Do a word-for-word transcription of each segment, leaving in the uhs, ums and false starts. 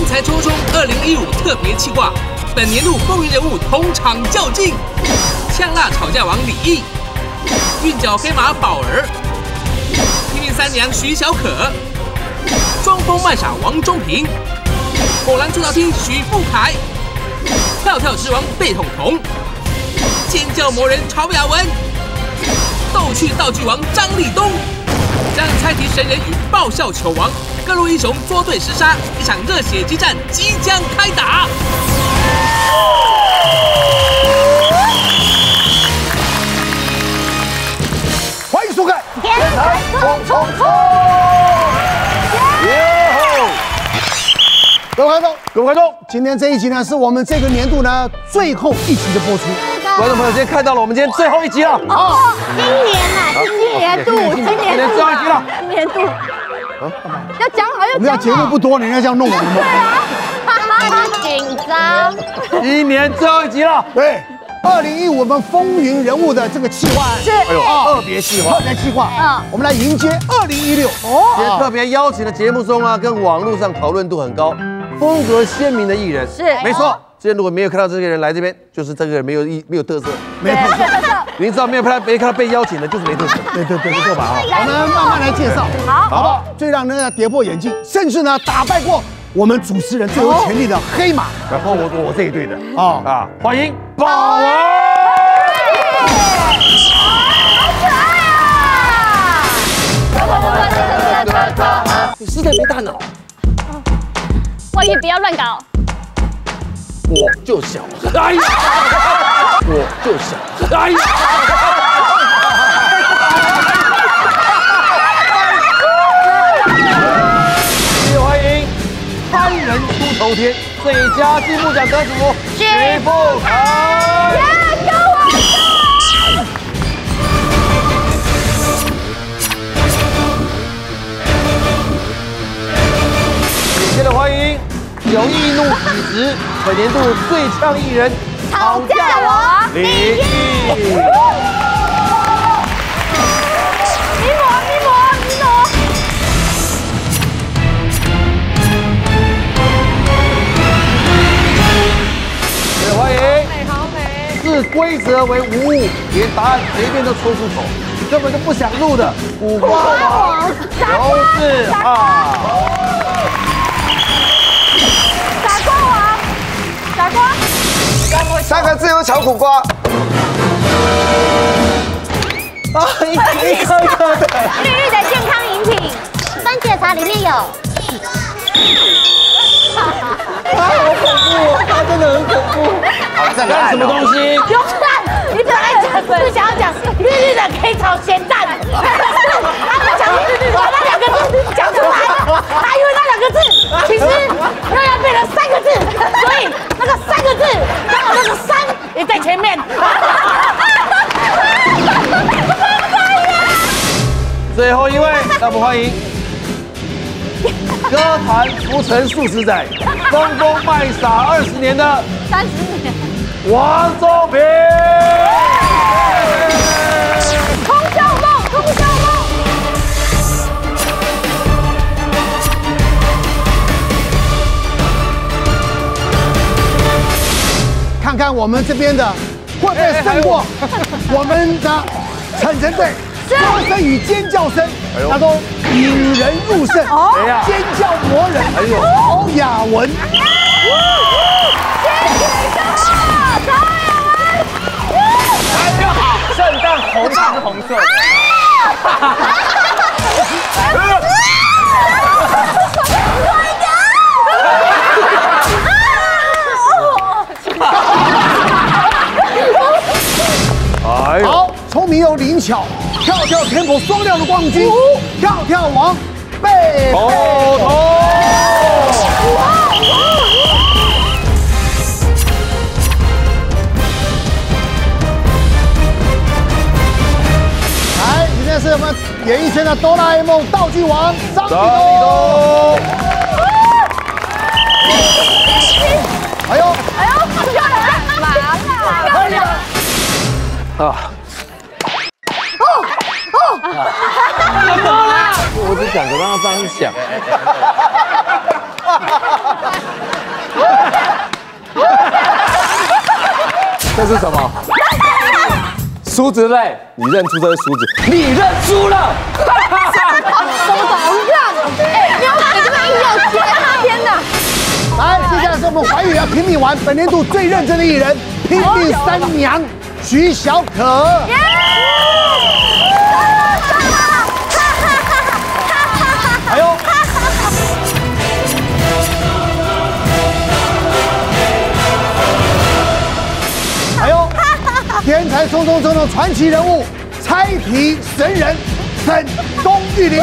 才冲冲二零一五特别企划，本年度风云人物同场较劲，呛辣吵架王李毅，韵脚黑马宝儿，拼命三娘徐小可，装疯卖傻王中平，火蓝出道厅许富凯，跳跳之王贝彤彤，尖叫魔人曹雅文，逗趣道具王张立东，让猜题神人与爆笑球王各路英雄作对厮杀，一场热血激战即将开打。 欢迎收看《 天才冲冲冲》。 各位观众，各位观众，今天这一集呢，是我们这个年度呢最后一集的播出。观众朋友，今天看到了我们今天最后一集了。 哦，今年啊，今年度，今年度， 最后一集了。 今年度。啊，要讲好要讲好。 我们要节目不多，人家这样弄我们吗？ 对啊，紧张。 一年最后一集了。对。二零一五我们风云人物的这个企划案是， 哎呦，特别企划，特别企划，嗯，我们来迎接二零一六。哦，今天特别邀请的节目中啊，跟网络上讨论度很高、风格鲜明的艺人， 是， 没错。之前如果没有看到这个人来这边，就是这个人没有一没有特色，没有特色。您知道没有看到没看到被邀请的，就是没特色。对对对，没错吧？啊，我们慢慢来介绍，好，好不好？最让人家跌破眼镜，甚至呢打败过我们主持人最有潜力的黑马，然后我我这一队的啊啊，欢迎宝儿。你是在没大脑？ 万一不要乱搞。 我就想，哎呀，我就想，哎呀。欢迎憨人出头天最佳进步奖得主许富凯。 耶，跟我走！ 紧接着欢迎有易怒体质，本年度最呛艺人吵架王李毅。咪摩咪摩咪摩。 也欢迎视规则为无物，连答案随便都抽出口，根本就不想录的苦瓜王刘志浩。 傻瓜王，傻瓜。 三个字有炒苦瓜。 啊，一颗一颗一颗的。 绿绿的健康饮品，番茄茶里面有。 啊，好恐怖！它真的很恐怖。好，再来什么东西？ 有蛋，你本来讲是想要讲绿绿的可以炒咸蛋，他不讲把那两个字讲出来，他因为那两个字其实又要变成三个字，所以那个三个字刚好那个三也在前面。 最后一位，让我们欢迎歌坛浮沉数十载、疯疯卖傻二十年的三十年。 王中平。 通宵梦，通宵梦。 看看我们这边的会不会胜过我们的晨晨队。歌声与尖叫声，那都引人入胜。尖叫魔人，曹雅文。 曹雅文， 大家好，圣诞红是红色的。 好，聪明又灵巧，跳跳 tempo 双料的冠军，跳跳王贝头头。来，今天是我们演艺圈的哆啦 A 梦道具王张立东。哎呦， 哎呦，不叫人，麻辣，漂亮。 啊！哦哦！怎么了？我只想着让他这样想。 这是什么？ 梳子类， 你认出这是梳子？ 你认输了。 什么好让？哎，你要你这个硬要接，天哪！ 来，接下来是我们怀宇要评比完本年度最认真的艺人，拼命三娘徐小可。还有。还有，天才冲冲冲的传奇人物，猜题神人沈东玉林。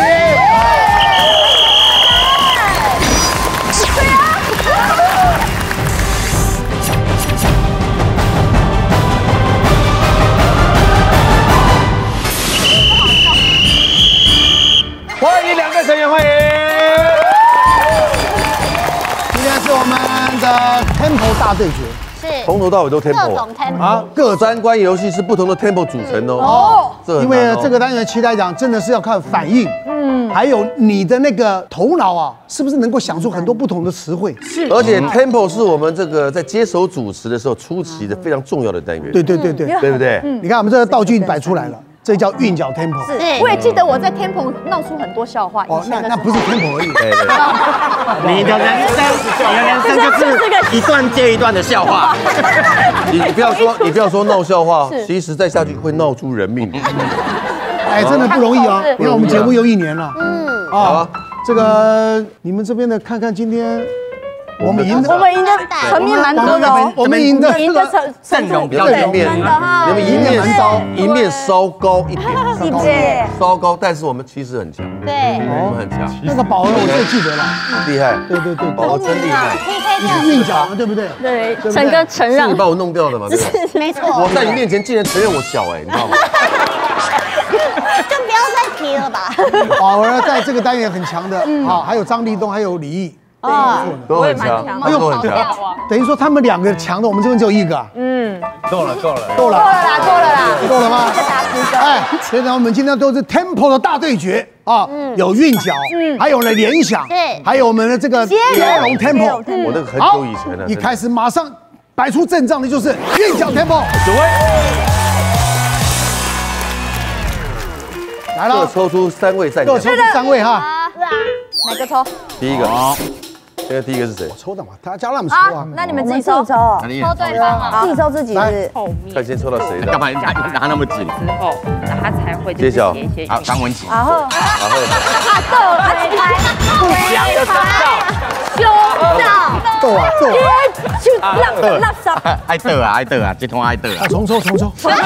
欢迎两个成员，欢迎。 今天是我们的 Tempo 大对决。从头到尾都 tempo 啊，各三关游戏是不同的 tempo 组成哦。哦，因为这个单元期待讲真的是要看反应，嗯，还有你的那个头脑啊，是不是能够想出很多不同的词汇？是，而且 tempo 是我们这个在接手主持的时候初期的非常重要的单元。对对对对，对不对？你看我们这个道具摆出来了。这叫韵脚 tempo。 是，我也记得我在 tempo 闹出很多笑话。 哦，那那不是 tempo 而已。对对。你的人生，你的人生就是一段接一段的笑话。 你不要说，你不要说闹笑话，其实再下去会闹出人命。哎，真的不容易啊！你看我们节目又一年了。嗯。啊，这个你们这边的看看今天。我们赢的， 我们赢的层面蛮多的哦。 我们赢的赢的层阵容比较正面，你们赢面稍赢面稍高一点， 一点稍高，但是我们其实很强， 对， 我们很强。 那个宝儿我最记得了，厉害，对对对，宝儿真厉害，你是韵脚对不对？ 对，陈哥承认， 是你把我弄掉的嘛？对， 没错。 我在你面前竟然承认我小哎，你知道吗？ 就不要再提了吧。 宝儿在这个单元很强的，啊，还有张立东，还有李毅。 啊， 都很强，都很强。等于说他们两个强的，我们这边只有一个。嗯， 够了，够了， 够了， 够了啦，够了啦， 够了吗？哎，所以呢，我们今天都是 tempo 的大对决啊，有韵脚，还有呢联想， 对， 还有我们的这个接龙 tempo。我那个很久以前了。一开始马上摆出阵仗的就是韵脚 tempo。指挥。来了，各抽出三位战将，各抽出三位哈。 哪个抽？ 第一个。现在第一个是谁？我抽的嘛，他叫他们抽啊。 那你们自己抽，抽对方啊，自己抽自己是。 看先抽到谁的？ 干嘛拿拿那么紧？ 之后，那他才会揭晓。 好，张文琪。 然后， 然后。 啊，斗啊，不祥的征兆，凶兆， 斗啊斗。 就垃垃圾。 爱斗啊爱斗啊，这通爱斗啊。 重抽重抽。 这么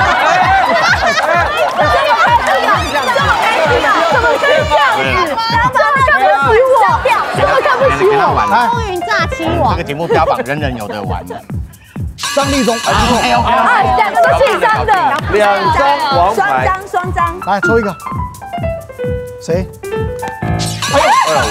开心啊！这么开心啊！怎么可以这样子？老板看不起我，怎么看不起我？风云炸亲王。 这个节目标榜人人有得玩。 张立东， 啊，两个都是一张的， 两张王牌， 双张双张。 来抽一个，谁？哎呀，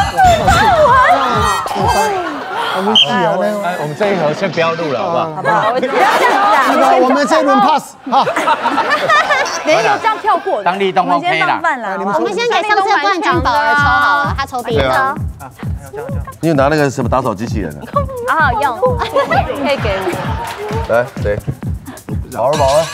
我。我们喜啊， 哎，我们这一盒先不要录了，好不好？ 好不好？不要这样子啊！ 我们这一轮 pass 哈。 连有这样跳过的， 当立东 OK 啦。 我们先给上次冠军宝儿抽好了，他抽第一张。 你有拿那个什么打扫机器人啊？ 好好用，可以给我。 来，谁？宝儿，宝儿。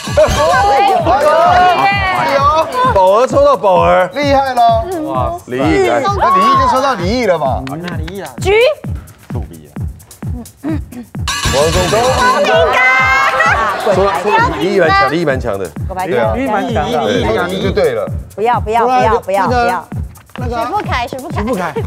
有，宝儿抽到宝儿，厉害了。哇，李毅来，那李毅就抽到李毅了嘛？ 那李毅啊。 橘。 杜比啊。 王宗应该。 说说李毅蛮强，李毅蛮强的。 对啊，李毅蛮强的， 李毅就对了。 不要不要不要不要不要。 那个许富凯，许富凯， 许富凯。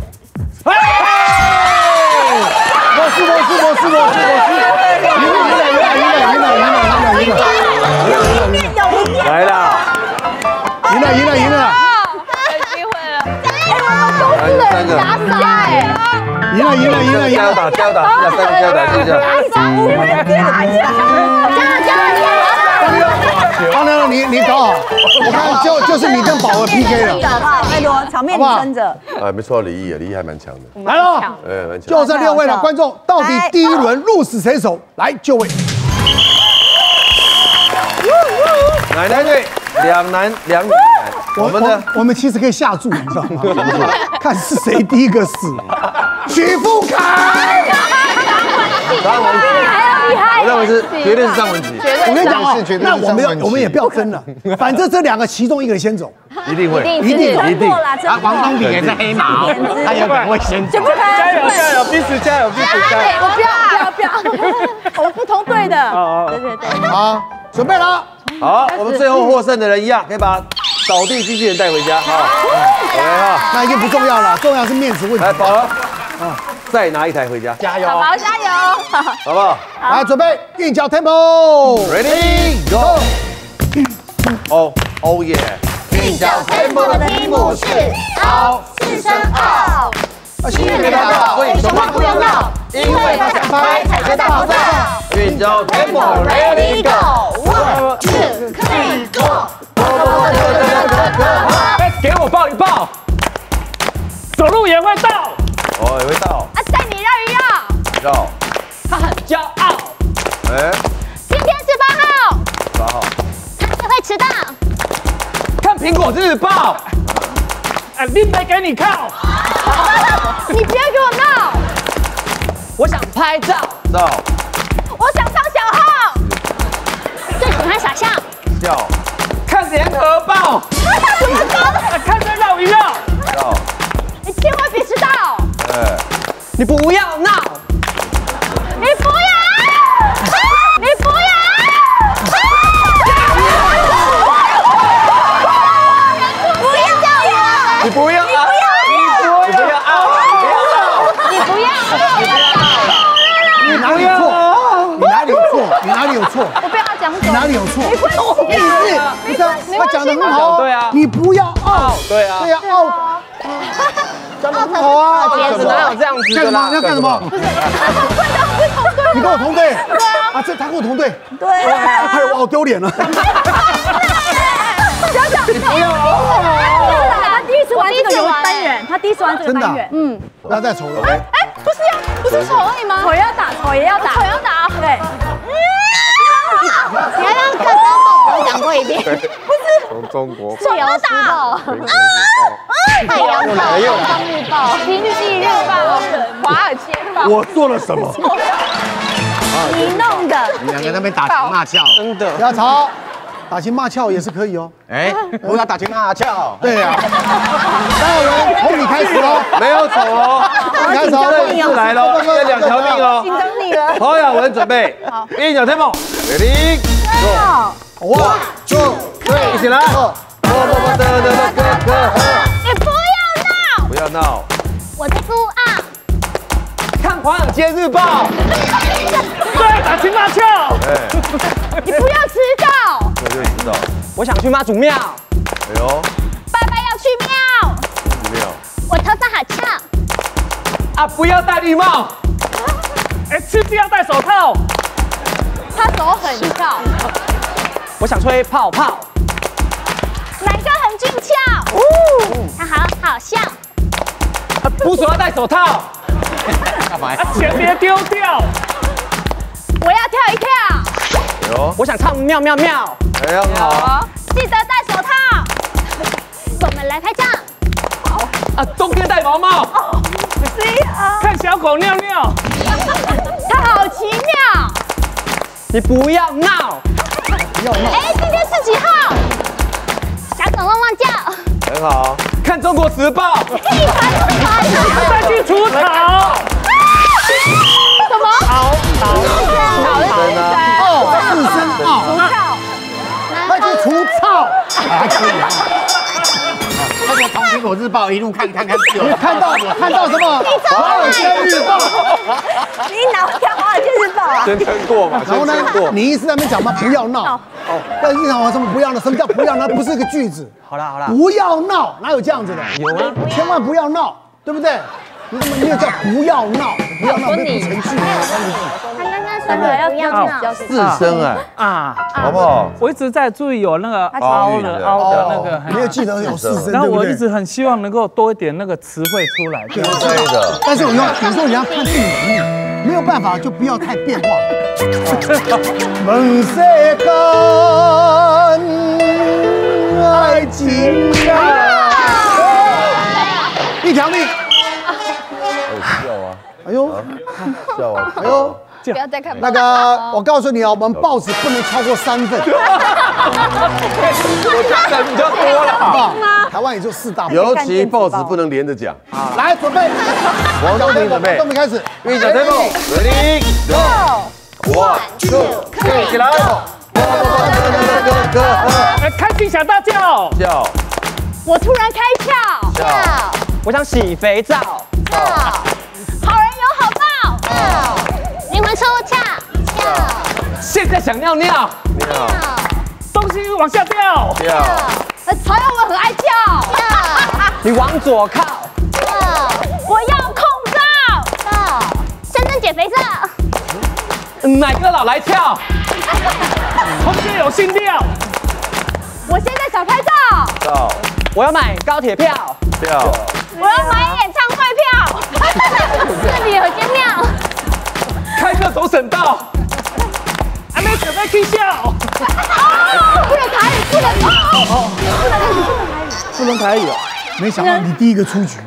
我是我是我是我是我是，赢了赢了赢了赢了赢了赢了赢了赢了，来啦！赢了赢了赢了， 有机会了！哎，我们公司的人打傻哎！ 赢了赢了赢了赢了，加油打加油打，加三个加油打，谢谢。加油加油加油！好，那你你搞好，我看就就是你跟宝儿 P K 了， 拜托，场面你撑着。 哎，没错，李毅啊，李毅还蛮强的。来了，哎，蛮强。就这六位了，观众到底第一轮鹿死谁手？来就位。奶奶队两男两女。我们呢？我们其实可以下注，你知道吗？看是谁第一个死。 许富凯。 张文琪， 我认为是绝对是张文琪。 我跟你讲哦， 那我们要我们也不要争了，反正这两个其中一个先走， 一定会， 一定一定啦！ 啊，王东平也是黑马，他有可能会先走。 加油加油，彼此加油彼此加油！ 我不要不要不要，我们不同队的。对对对， 好，准备了。好，我们最后获胜的人一样，可以把扫地机器人带回家。好，好，那已经不重要了，重要是面子问题。来，宝儿，啊，再拿一台回家， 加油！ 宝宝加油！ 好不好？来，准备韵脚 tempo，ready go。哦哦耶！ 韵脚 tempo 的题目是凹四声凹。 心愿别大道，为什么不要闹？因为他想拍彩色大爆炸。韵脚 tempo，ready go，one two three go。 给我抱一抱，走路也会到， 哦，也会到。 啊，带你绕一绕。 绕。 他很骄傲。 哎， 今天是八号。 八号。 他只会迟到。 看苹果日报，哎，林北给你靠。 你不要给我闹。 我想拍照， 照。 我想当小号。最喜欢傻笑。 笑。 看联合报， 怎么搞的？ 看着绕一绕。 绕。 你千万别迟到。 哎， 你不要闹， 你不要，你不要。不要叫我。 你不要，你不要，你不要傲， 你不要， 你哪里有错？你哪里有错？你哪里有错？ 我被他讲走。 你哪里有错？ 没关系， 不是，不是，他讲的很好。 对啊， 你不要傲。 对啊， 对呀，傲。讲的很好啊。 怎么哪有这样子的啦？ 要干什么？ 不是，你跟我同队。 你跟我同队。 对啊。 啊，这他跟我同队。 对。 害我好丢脸了。 你不要他第一次玩这个游单元，他第一次玩这个单元，嗯， 不要再丑了。 哎，不是呀，不是丑而已吗？丑也要打，丑也要打，丑要打，对。你还让刚刚宝宝讲过一遍，不是从中国自由时报、太阳报、东方日报、经济日报、华尔街报， 我做了什么？ 你弄的。 你两个在那边打情骂俏， 真的不要吵，打情骂俏也是可以哦。 哎，不要打情骂俏。 对呀。待会从你开始哦， 没有丑哦， 你开始哦， 这一次来喽，这两条命哦。 紧张你了。 侯雅文准备，韵脚 tempo，ready go， 哇，就一起来，啵啵啵的的的咯咯呵， 你不要闹， 不要闹， 我的孤傲。 看华尔街日报，对，打情骂俏。 哎， 你不要迟到。 我就知道， 我想去妈祖庙， 哎呦， 爸爸要去庙。 没有， 我头发好翘。 啊，不要戴绿帽，哎，吃鸡要戴手套。 他手很翘。 我想吹泡泡， 奶哥很俊俏。他好好笑。 啊，捕手要戴手套。 干嘛？ 钱别丢掉。 我要跳一跳。 哎呦， 我想唱妙妙妙。 哎很好啊， 记得戴手套。我们来拍照。 啊，冬天戴毛帽。看小狗尿尿。 他好奇妙。 你不要闹。 哎，今天是几号？小狗汪汪叫。 很好， 看中国时报。 一盘一盘。 再去除草。 什么？ 草草哦，四声除哦， 草。 那就除草，还可以啊。 那个从苹果日报一路看看看， 看到看到什么？华尔街日报。 你哪会看华尔街日报啊？ 先撑过嘛， 然后呢先撑过，， 你一直在那边讲嘛，不要闹。哦，但是你讲什么不要闹？什么叫不要闹？不是一个句子。 好啦好啦， 不要闹，哪有这样子的？ 有啊， 千万不要闹，对不对？你怎么没有叫不要闹？不要闹没有程序， 他刚刚说的要闹。 四声哎， 啊， 好不好？ 我一直在注意有那个凹凹的的凹的那个， 没有记得有四声， 然后对不对？ 我一直很希望能够多一点那个词汇出来。对对的， 但是我要有时候你要看地域，没有办法就不要太变化。问世间爱情啊，一条命。 好笑啊。 呦， 笑啊！ 哎呦， 不要再看。 那个，我告诉你哦，我们报纸不能超过三份。 我讲的比较多了， 台湾也就四大， 尤其报纸不能连着讲。 来，准备， 王东平准备， 东平开始， 预讲 table，ready go，one two three， 起来！ 开心小大叫， 叫我突然开窍， 叫， 我想洗肥皂， 好人有好报，灵魂出窍， 现在想尿尿， 尿东西往下掉， 掉， 曹耀文很爱叫， 你往左靠， 我要控告，深圳减肥皂， 哪个老来跳？同学有心跳， 我现在想拍照， 到我要买高铁票， 掉， 我要买演唱会票，这里有间庙， 开课走省道，还没准备去笑， 不能台语，不能台语， 不能台语哦。没想到你第一个出局。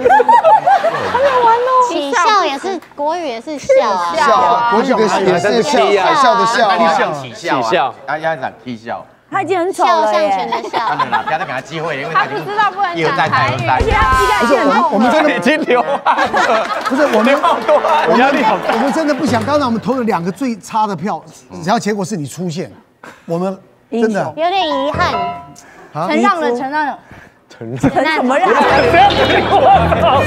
起笑也是国语也是笑啊， 笑啊，国语跟也是笑，笑的笑， 起笑，起笑，要要讲踢笑。 他已经很丑了耶， 当然了，不要再给他机会，因为他不知道不能又在台又在。 而且他膝盖不是我们，我们真的已经流汗了， 不是我们好多汗， 我压力好大。我们真的不想，刚才我们投了两个最差的票，然后结果是你出现，我们真的有点遗憾，承让了，承让了，承让怎么样？不要给我靠，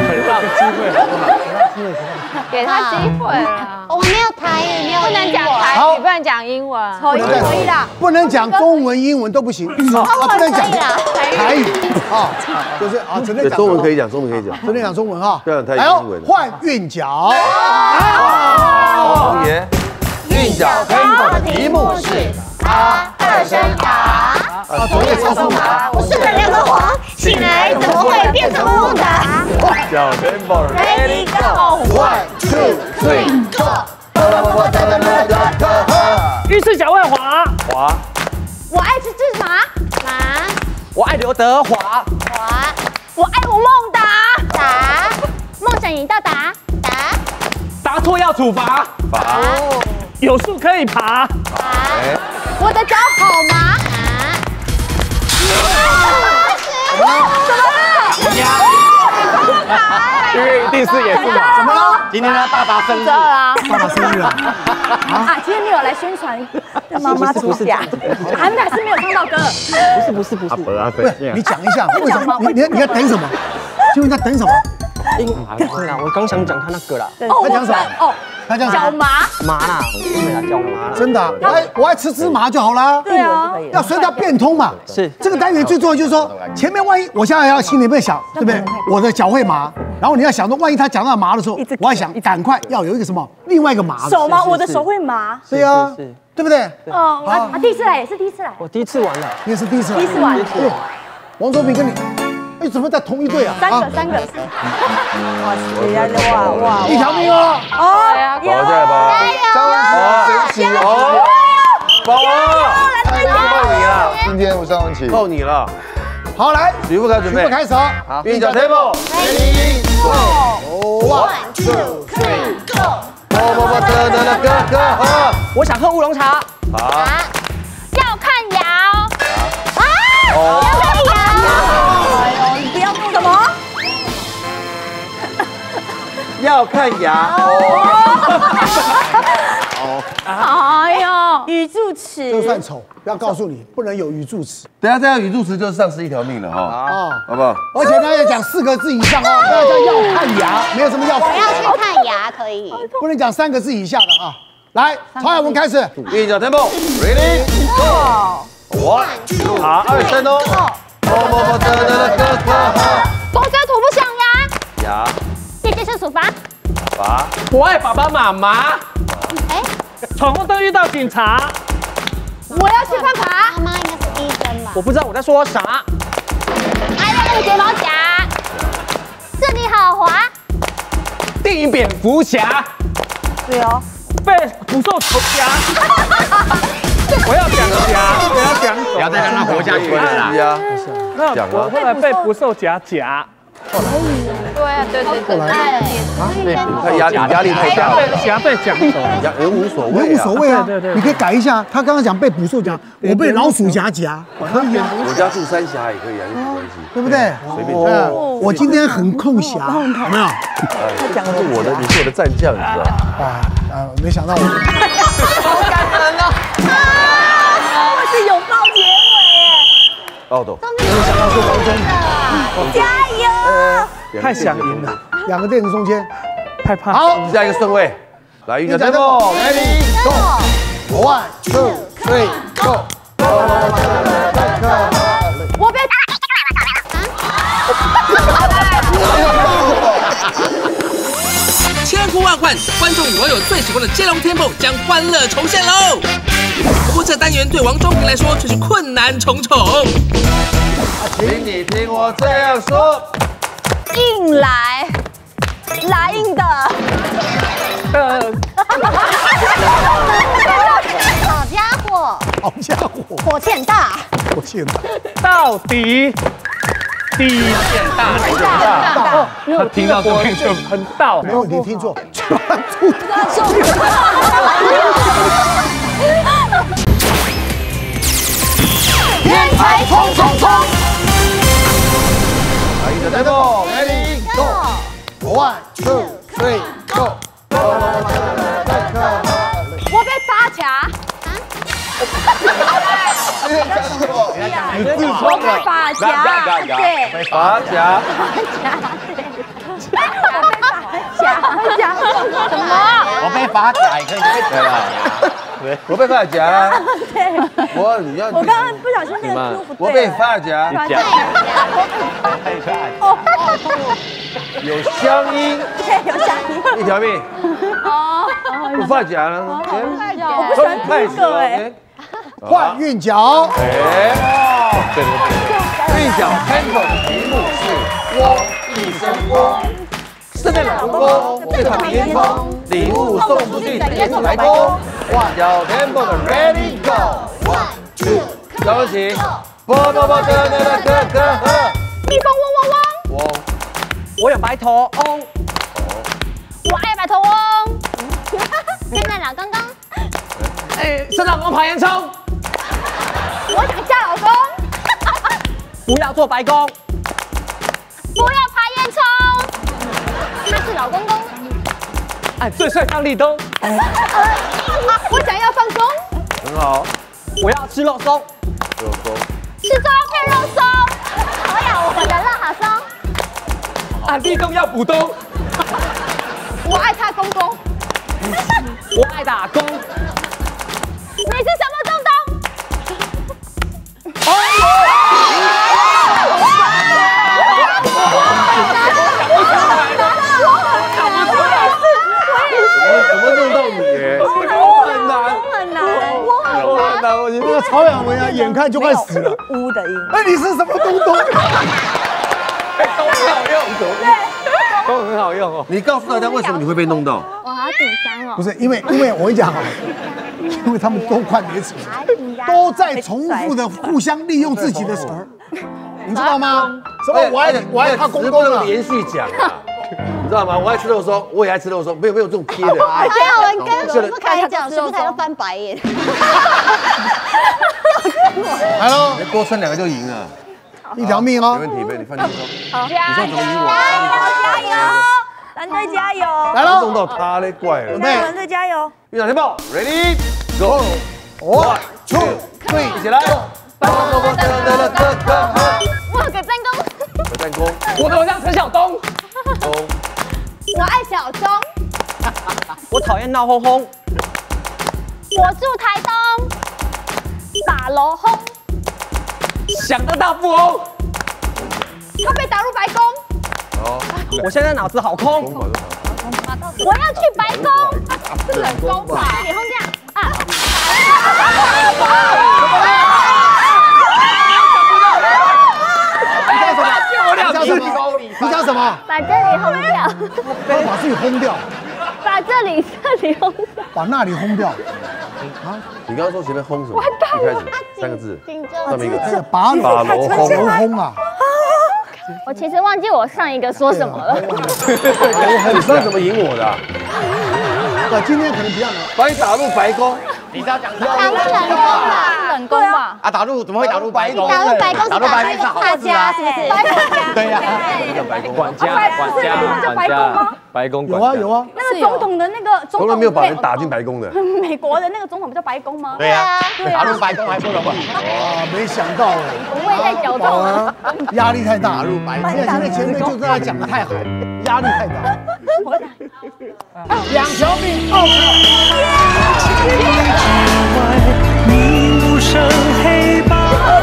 给他机会了。 我没有台语，没有不能讲台语，不能讲英文。 口音可以啦， 不能讲中文、英文都不行，啊，不能讲台语啊，就是啊，只能讲中文可以讲，中文可以讲， 只能讲中文哈。 不要讲台语来哦英文换韵脚。 王爷，韵脚 table 的题目是啊，二声打， 啊，昨夜超速马， 我睡了两个黄，醒来怎么会变成木达叫 table ？Ready go， one two three go。 浴室脚会滑， 滑， 我爱吃芝麻，麻， 我爱刘德华， 华，我爱吴孟达，达，梦想已到达，达， 答错要处罚， 罚， 有树可以爬， 达，我的脚好麻， 因为一定是也是马， 怎么了？ 今天他爸爸生日， 啊， 爸爸生日了， 啊，今天你有来宣传妈妈出嫁，还还是没有唱到歌， 不是不是不是， 不要不是，你讲一下为什么？你你你在等什么？请问你在等什么？ 因为是啦，我刚想讲他那个啦， 他讲什么？ 哦， 他讲什么？ 脚麻， 麻啦，对啦，叫麻啦， 真的啊，我爱我爱吃芝麻就好啦。 对啊， 要所以要变通嘛。 是这个单元最重要就是说，前面万一我现在要心里面想，对不对？我的脚会麻，然后你要想说，万一他讲到麻的时候，我要想赶快要有一个什么另外一个麻的。 手吗？我的手会麻。 对啊， 是是对不对？ 哦，我他第一次来也是第一次来， 我第一次玩了， 你也是第一次来。 第一次玩， 哦王周平跟你，哎，怎么在同一队啊？ 三个三个，哇，哇哇， 一条命哦。 哦， 保下来吧， 张文琪，神奇哦。 宝啊，靠你了， 今天我上起， 靠你了， 好来， 徐副开始准备全部，开始哦。 韵脚 table， one two three go。 啵啵啵的的的哥哥喝， 我想喝乌龙茶， 好， 要看摇，啊， 哦， 要看摇，哎呦，你不要弄什么？ 要看牙， 哎呦，语助词， 就算丑，要告诉你，不能有语助词等下这样语助词就是丧失一条命了哈， 啊。 好不好？ 而且呢，要讲四个字以上哦，不要叫要看牙，没有什么要看我要去看牙，可以。 不能讲三个字以下的啊。来，曹雅文开始。 韵脚 table，ready go，one，好，二声哦，啵啵啵的的的哥哥喝， 公车吐不响牙， 牙， 夜间是处罚。 罚， 我爱爸爸妈妈， 哎， 闯红灯遇到警察， 我要去看爬。妈妈应该是医生吧？ 我不知道我在说啥， 爱那个睫毛夹，这里好滑。 电影蝙蝠侠， 对哦， 被捕兽夹，我要讲夹，我要讲不要再让他活下去了啦。 是啊， 那讲啊我后来被捕兽夹夹， 对啊，对对对。 他压力压力太大了， 夹被讲走， 压人无所谓， 人无所谓啊。 对对对， 你可以改一下，他刚刚讲被捕兽夹，我被老鼠夹夹，可以啊。 我家住三峡也可以啊，有什么关系？ 对不对？ 随便。 我今天很空暇，有没有？ 他讲的是我的，你是我的战将，你知道吗？ 啊啊！没想到我。 好感人哦！啊，我是拥抱结尾耶。 奥斗。 没想到是王中。 加油！ 太想赢了， 两个垫子中间， 太怕。 好，下一个顺位，来运动 tempo，ready go，one two three go。 我被。 千呼万唤，观众与网友最喜欢的接龙 tempo 将欢乐重现喽！不过这单元对王中平来说却是困难重重。 请你听我这样说， 硬来，来硬的。好家伙！ 好家伙！ 火气很大， 火气很大。 到底。第一件大很大，他听到这边就很到， 没问题，听错。 天才冲冲冲！ 来运动 tempo，ready go，one two three go。 我被发卡。 你自创了， 发夹，对， 发夹， 夹夹什么？ 我被发夹也可以被夹了。 我被发夹，我你要我刚刚不小心那个字不对。 我被发夹，有乡音， 对，有乡音， 一条命。哦，不发夹了， 我不喜欢这个哎。 换韵脚， 哎，对对对，韵脚 tempo 的题目是“窝一声窝”，圣诞老公公最怕鼻烟囱，礼物送出去等烟囱来攻。哇，有 tempo 的 ready go，one two， 高起，啵啵啵咯咯咯咯咯， 蜜蜂嗡嗡嗡， 嗡， 我有白头翁， 我爱白头翁，圣诞老公公， 哎，圣诞老公爬烟囱。 我想嫁老公， 不要做白工， 不要爬烟囱，他是老公公。 哎，最帅当立冬。 我想要放松， 很好， 我要吃肉松， 肉松， 吃中要配肉松，我要我的热好松。 啊，立冬要补冬， 我爱他公公， 我爱打工。 你是什么东东？ 怎么弄到你？很难， 很难， 很难，我那个曹雅文啊，眼看就快死了。 乌的音。 哎，你是什么东东？ 都很好用，都很好用哦。你告诉大家为什么你会被弄到？ 我好紧张哦。 不是因为，因为我跟你讲啊，因为他们都快没词，都在重复的互相利用自己的词儿，你知道吗？什么我爱我爱他公公了， 连续讲啊。你知道吗？我爱吃肉松，我也爱吃肉松，没有没有这种贴的。 还有人跟不可以讲，不可以都翻白眼。 来喽，多撑两个就赢了， 一条命哦。 没问题，没问题，放轻松。 好， 你说怎么赢我？ 加油，蓝队加油！ 来喽， 弄到他嘞，怪了。 蓝队加油！ 运动 tempo ready go，one two three， 一起来。 我有个战功， 有战功， 我头像陈晓东， 功， 我爱小钟， 我讨厌闹哄哄， 我住台东，打楼轰， 想当大富翁， 他被打入白宫， 哦， 我现在脑子好空， 我要去白宫，是冷宫吧？脸红这样啊！ 你讲什么？ 把这里轰掉， 把自己轰掉， 把这里这里轰掉， 把那里轰掉。 你刚刚说前面轰什么？一开始三个字，上面一个把把楼轰轰啊！ 我其实忘记我上一个说什么了。 你上怎么赢我的？ 啊，今天可能比较难。 把你打入白宫。 你是要讲打入冷宫吧？冷宫吧？ 啊，打入怎么会打入白宫？ 打入白宫， 打入白宫是好大事啊， 家是不是？ 对呀， 白宫管家，管家，管家，白宫有啊有啊， 那个总统的那个总从来统没有把人打进白宫的。 美国的那个总统不叫白宫吗？ 对呀，打入白宫还不容易。 哇，没想到哎， 我也在脚痛啊， 压力太大，入白。现在现在前面就跟他讲的太好，压力太大。两条命 ，OK。 迷雾生黑豹。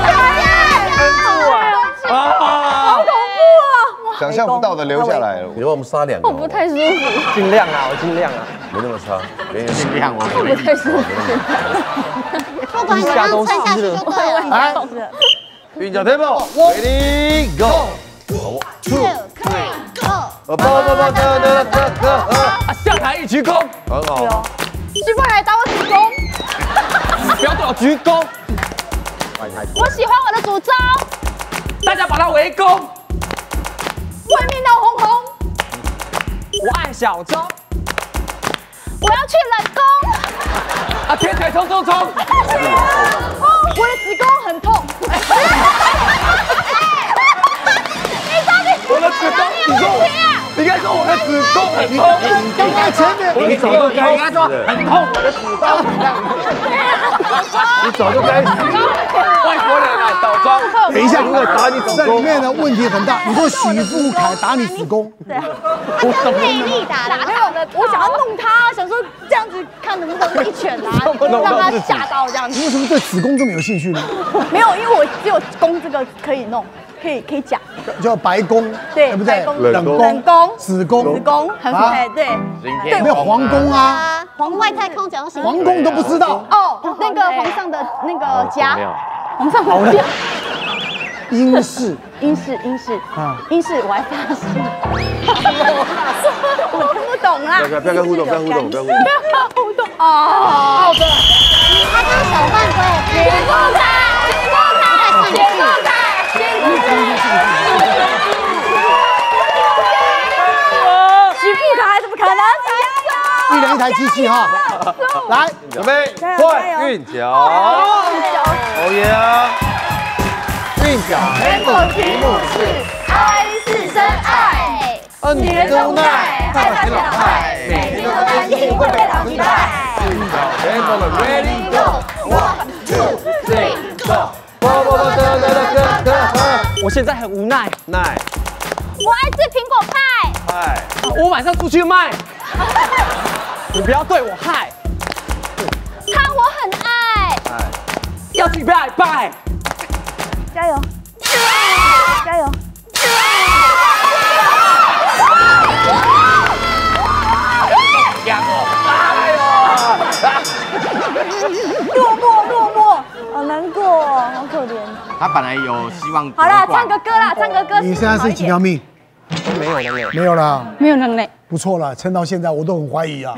好恐怖啊！ 想象不到的留下来了。 你让我们杀两个， 我不太舒服， 尽量啊，我尽量啊， 没那么差，没人尽量我我不太舒服。 不管怎样，撑下去就对了。 来，韵脚 tempo，ready go，two three go，不不不得得得得， 啊，下台一鞠躬， 很好。 徐凤还打我子宫， 不要对我鞠躬， 我喜欢我的主招， 大家把他围攻。 外面闹哄哄， 我爱小钟， 我要去冷宫， 啊，铁腿冲冲冲， 我的子宫很痛。 我的子宫，你说我，你该说我的子宫很痛， 应该前面， 你早就该，应该说很痛，我的子宫，你早就该死， 外国人啊，倒装。 等一下， 因为打你子这里宫， 面的问题很大。你说许富凯打你子宫， 对啊，他是魅力打的，没有的，我想要弄他，想说这样子看能不能一拳啊，让他吓到这样子。 你为什么对子宫这么有兴趣呢？ 没有，因为我只有攻这个可以弄，可以可以讲， 叫白宫， 对不对？ 白宫冷宫、 冷宫、 子宫、 子宫，很哎对对，没有皇宫啊， 皇外太空讲行皇宫都不知道。 哦，那个皇上的那个家，皇上的家。 英式， 英式，英式， 啊， 英式，我还发现，我听不懂啦。 不要不要跟互动，不要互动，不要互动， 不要互动哦。好的，他刚手犯规，解不开，解不开，解不开，解不开。徐富凯怎么可能？ 一人一台机器哈，来， 准备，换韵脚，哦耶啊！韵脚， 原作题目是爱是真爱，女人的无奈，害怕变老派，每天都担心会被老击败。 Ready go， one two three go， 不不不得得得得， 我现在很无奈， 奈， 我爱吃苹果派， 嗨， 我晚上出去卖，你不要对我害， 他我很爱， 嗨， 要去拜拜。 加油，加油！落寞，落寞，好难过，好可怜。 他本来有希望。 好啦，唱个歌啦，唱个歌。 你现在是几条命？ 没有了， 没有了， 没有能力。 不错了，撑到现在我都很怀疑啊。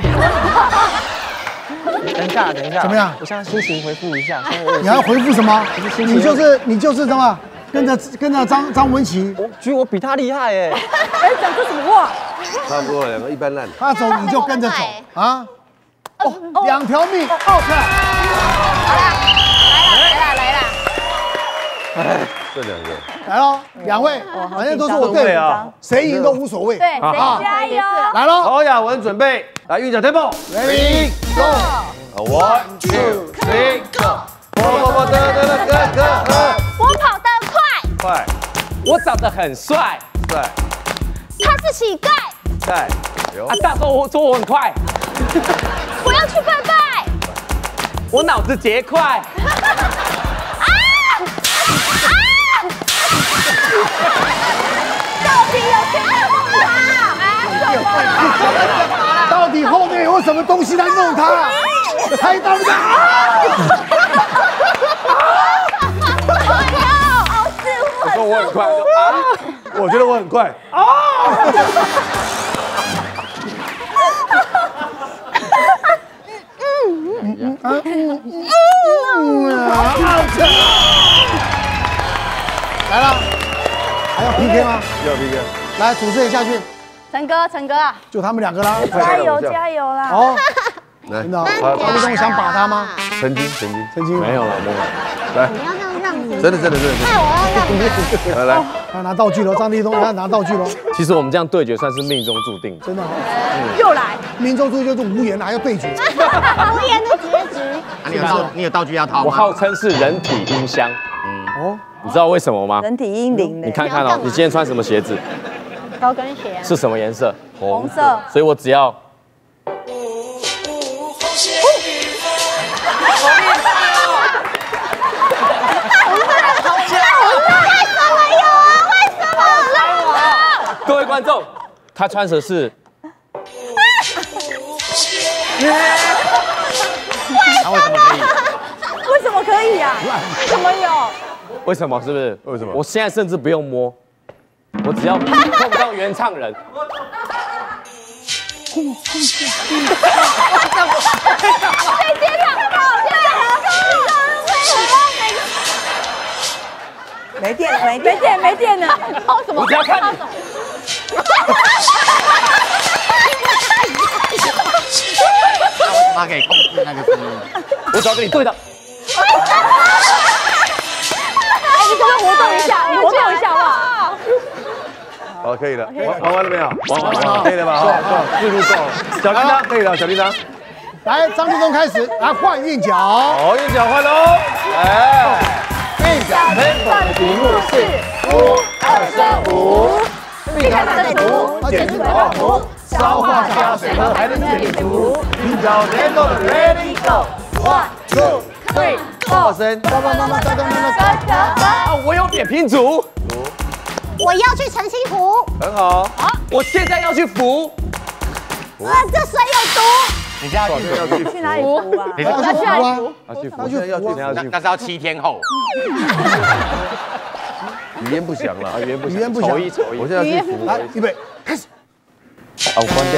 等一下，等一下， 怎么样？ 我现在心情回复一下。 你还回复什么？你就是你就是什么？跟着跟着张张文琪， 我觉得我比他厉害哎。 哎，讲这什么话？ 差不多两个一般烂。 他走你就跟着走啊！哦，两条命，哦， 好啦，来啦，来啦，来啦！ 哎，这两个来喽，两位，反正都是我队啊，谁赢都无所谓。 对，谁加油！ 来喽， 好，雅文准备，来韵脚 tempo，ready go，one two three go， 不不不得得得得得， 我跑得快， 快， 我长得很帅， 帅， 他是乞丐， 在，有啊，大说我说我很快， 我要去拜拜， 我脑子结块。 啊啊！到底有谁在弄他？ 到底后面有什么东西来弄他？太大了！ 我说我很快，啊，我觉得我很快啊！嗯嗯啊嗯啊！来了， 还要 P K 吗？ 要 P K。 来，主持人下去。 陈哥，陈哥啊， 就他们两个啦。 加油加油啦！ 好， 来， 真的，张立东想把他吗？ 曾经，曾经， 曾经没有了，没有。 来， 你要这样让子， 真的，真的，真的。 那我要让来来， 他拿道具了，张立东他拿道具了。 其实我们这样对决算是命中注定的。 真的， 又来， 民众注就是无言的，还要对决。 无言的结局。 你有道你有道具要掏吗？ 我号称是人体音箱。嗯哦，你知道为什么吗？ 人体音灵的。 你看看哦，你今天穿什么鞋子？ 高跟鞋。 是什么颜色？ 红色。 所以我只要。各位观众，他穿的是， 他为什么可以？ 为什么可以啊？为什么有？ 为什么？是不是？ 为什么？ 我现在甚至不用摸，我只要碰到原唱人。 没电了，没没电，没电了。抛什么？ 我只要看你。 他可以控制那个声音。 我只要跟你对的。 哎，你可不可以活动一下？你活动一下好不好？ 好，可以了。玩玩完了没有？ 玩完了， 可以了吧？好，够，记录够了。小叮当可以了，小叮当。 来，张立东开始，来换韵脚。 好，韵脚换喽。来，韵脚 tempo 的题目是五二三五。韵脚三图，简直好图，烧化加水喝还能解毒。韵脚 tempo 的 ready go，one two three four。声，妈妈妈妈哒哒哒哒哒。 啊，我有扁平足。 我要去澄清湖。 很好。 好，我现在要去扶。 啊，这水有毒。 你现在要去要去去哪里扶啊？ 要去扶啊！ 要去扶，现在要去，要去。 那是要七天后。 语言不详了，语言不语言不详。 丑一丑一。 我现在要去扶。 来，预备，开始。 啊，我关掉。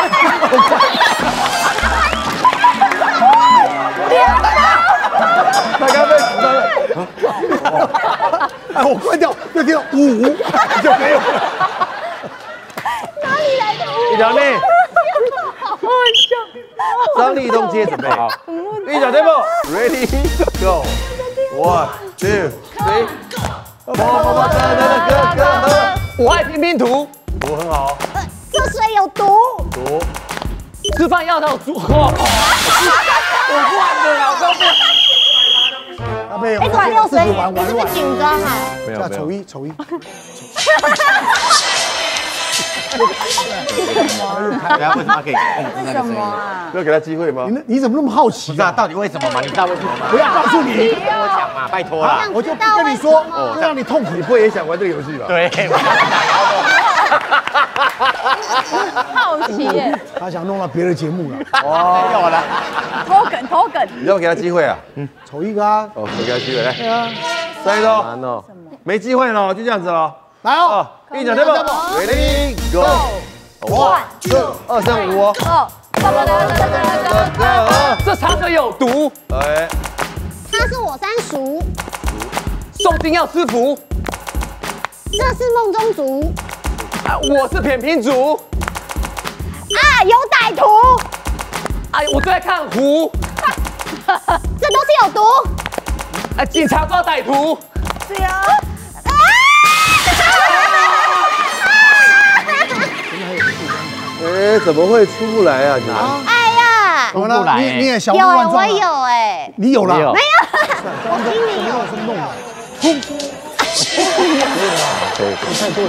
他刚被扶了。 哎，我关掉，就听到五就没有了。 哪里来的五？ 一条命。 好笑。 张立东接准备好。韵脚 tempo ready go one two three。么么么哒哒哒哥哥和。 我爱拼拼图。 图很好。 这水有毒。 毒。 吃饭要到足。我换的啦，我刚不。 阿贝， 哎，管六水， 玩玩你是不是紧张啊？ 没有没有。 丑一丑一。 对啊，为什么可以控制那个声音？ 不要给他机会吗？ 你你怎么那么好奇？ 不知道到底为什么吗？你知道为什么吗？ 我要告诉你， 跟我讲嘛，拜托啦。 我就不跟你说，就让你痛苦。 你不会也想玩这个游戏吧？ 对。 好奇耶！ 他想弄到别的节目了。 哦，没有了。 偷梗偷梗。 你要不给他机会啊？ 嗯，丑一个啊。 哦，给他机会来。 对啊。 三一周。 难哦。 没机会了，就这样子了。 来哦， 韵脚 tempo ready go one two 二三五哦。 哦。 这长者有毒。 哎。 他是我三叔。 诵经要吃福。 这是梦中族。 啊，我是扁平足。 啊，有歹徒。 哎，我最爱看湖。 这都是有毒。 哎，警察抓歹徒。 是啊。 哎，怎么会出不来啊？你哎呀， 怎么了？你你也小有哎， 鹿乱撞。 我有哎。 你有了？ 没有。 没有。我听你有。 是弄的。太多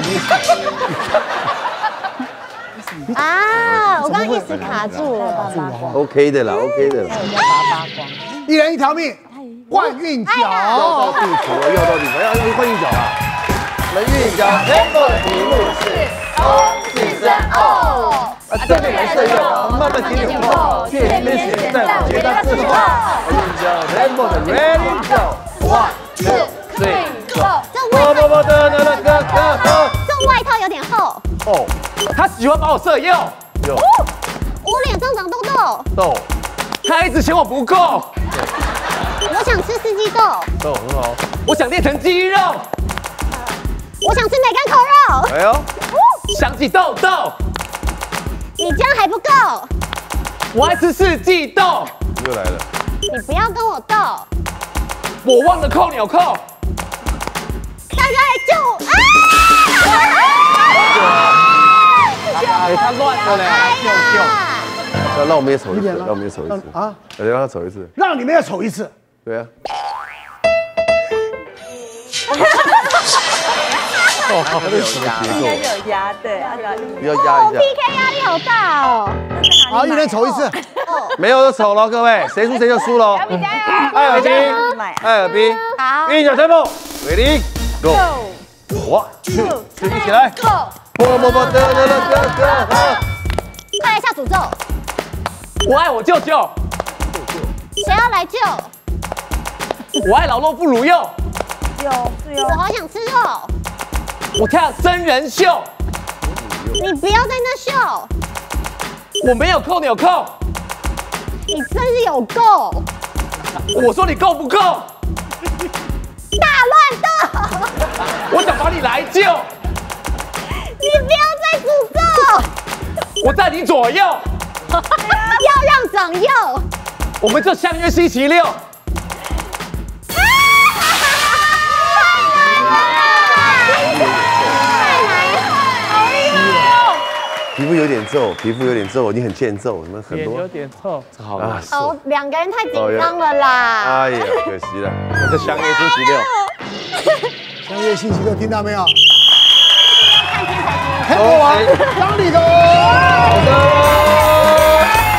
了。 啊，我刚刚一时卡住了。 OK 的啦 ，OK 的啦。 一人一条命，换韵脚。 要到地图了，要到地图，要要换韵脚了。我们韵脚 tempo 的题目是欧四三哦。啊，这边没色诱，慢慢停点后，却偏选在我觉得之后。韵脚 tempo 的 ready go one two three go。么么么的的的哥哥哥。 这外套有点厚。 哦。 他喜欢把我色诱。 有。 我脸上长痘痘。 痘。 他一直嫌我不够。 我想吃四季豆。 豆很好。 我想练成肌肉。 我想吃梅干扣肉。 哎呦， 想起豆豆， 你这样还不够， 我爱吃四季豆， 又来了。 你不要跟我斗。 我忘了扣纽扣， 大家来救哎，他乱了嘞， 救救！ 让让我们也瞅一次，让我们也瞅一次啊！让他瞅一次， 让你们也瞅一次。 对啊。 哦，它是什么结构？ 有压，对， 不要压一下。 P K 压力好大哦。 好，一人瞅一次。 没有就丑了，各位，谁输谁就输了。艾尔宾，艾尔宾， 好， 运脚 tempo， ready go， one two， 一起来，啵啵啵，得得得得得， 快来下诅咒， 我爱我舅舅， 谁要来救？ 我爱老肉不如肉， 有是有我。好想吃肉， 我跳真人秀， 你不要在那秀， 我没有扣纽扣， 你真是有够我说你够不够？ 大乱斗， 我想把你来救， 你不要再诅咒， 我在你左右， 要让长幼。 我们就相约星期六。 皮肤有点皱，皮肤有点皱，你很欠揍，你们很多有点臭， 好啊。 哦，两个人太紧张了啦。 哎呀，可惜了，我这相约星期六。 相约星期六，听到没有？ 黑国王张立东。 好的。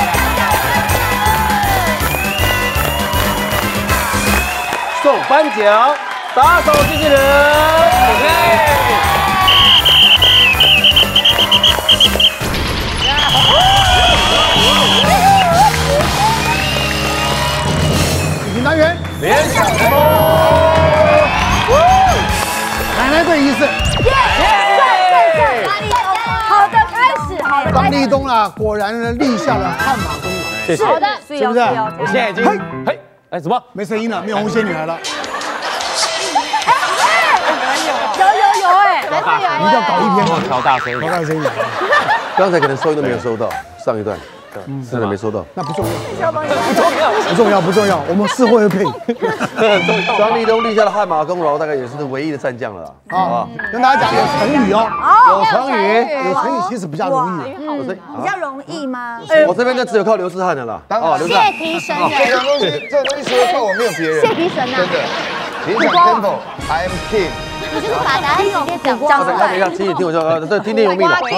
送颁奖，打手机器人。OK。 男员联想成功， 奶奶队一次。 好的开始，好的张立东啊，果然呢立下了汗马功劳， 谢谢。 好的， 是不是？ 我现在已经，嘿，哎，什么？ 没声音了，没有红仙女来了。 有有有哎， 你一定要搞一篇嘛， 调大声， 搞大声一点。 刚才可能收音都没有收到，上一段真的没收到。 那不重要，不重要，不重要，我们事后会配。 张立东立下了汗马功劳，大概也是唯一的战将了啊！跟大家讲有成语哦， 有成语， 有成语其实比较容易。 比较容易吗？ 我这边就只有靠刘志汉的啦。 哦，刘志谢汉。 皮神人， 这种东西，这种东西除了靠我没有别人。 谢皮神啊！ 真的。联想 tempo，I am king。 你就是把答案直接讲讲出来。等一下，请你听我说，呃，这听天由命了。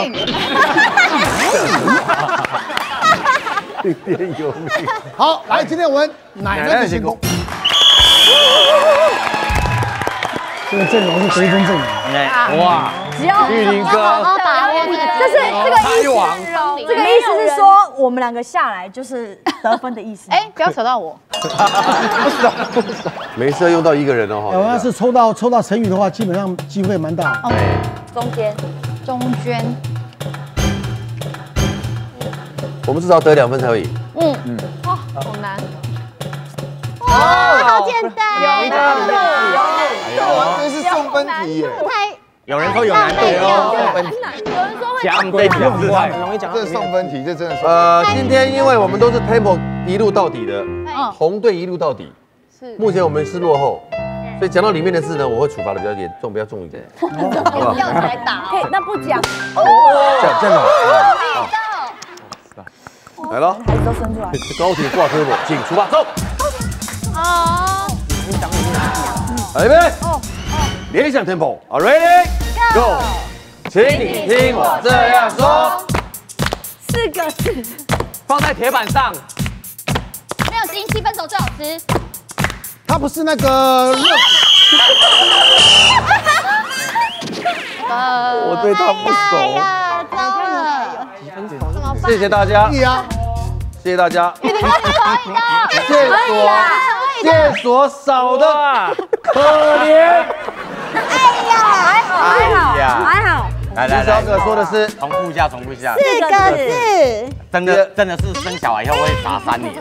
听天由命。 好，来，今天我们奶奶的星空。这个阵容是得分阵容。 哇， 只要玉林哥， 好好把握。 就是这个意思，这个意思是说我们两个下来就是得分的意思。 哎，不要扯到我。 没事，用到一个人哦。 我要是抽到抽到成语的话，基本上机会蛮大。 哦，中间， 中间。 我们至少得两分才会赢。 嗯嗯。哇，好难。 哇，好简单。 有一个有，这是送分题耶。 太有人说有难度哦，送分题。 有人说会讲对讲快， 很容易讲。这是送分题，这真的是。呃，今天因为我们都是 tempo 一路到底的，红队一路到底。是。目前我们是落后，所以讲到里面的字呢，我会处罚的比较严重，比较重一点，好不好？ 这样才打。 可以，那不讲。 这样这样好。来了， 孩子都生出来。 高铁挂车我，请出发，走。 好。 来预备。哦。联想 tempo，Are ready go？ 请你听我这样说。 四个字， 放在铁板上。 没有心，七分熟最好吃。 它不是那个热。 我对他不熟。 呀，糟了。 谢谢大家。 可以啊。 谢谢大家。 可以的。 线索，线索少的可怜。 哎呀，还好还好还好。 来来来， 小哥说的是重复一下，重复一下。 四个字。 真的真的是生小孩以后会罚三年。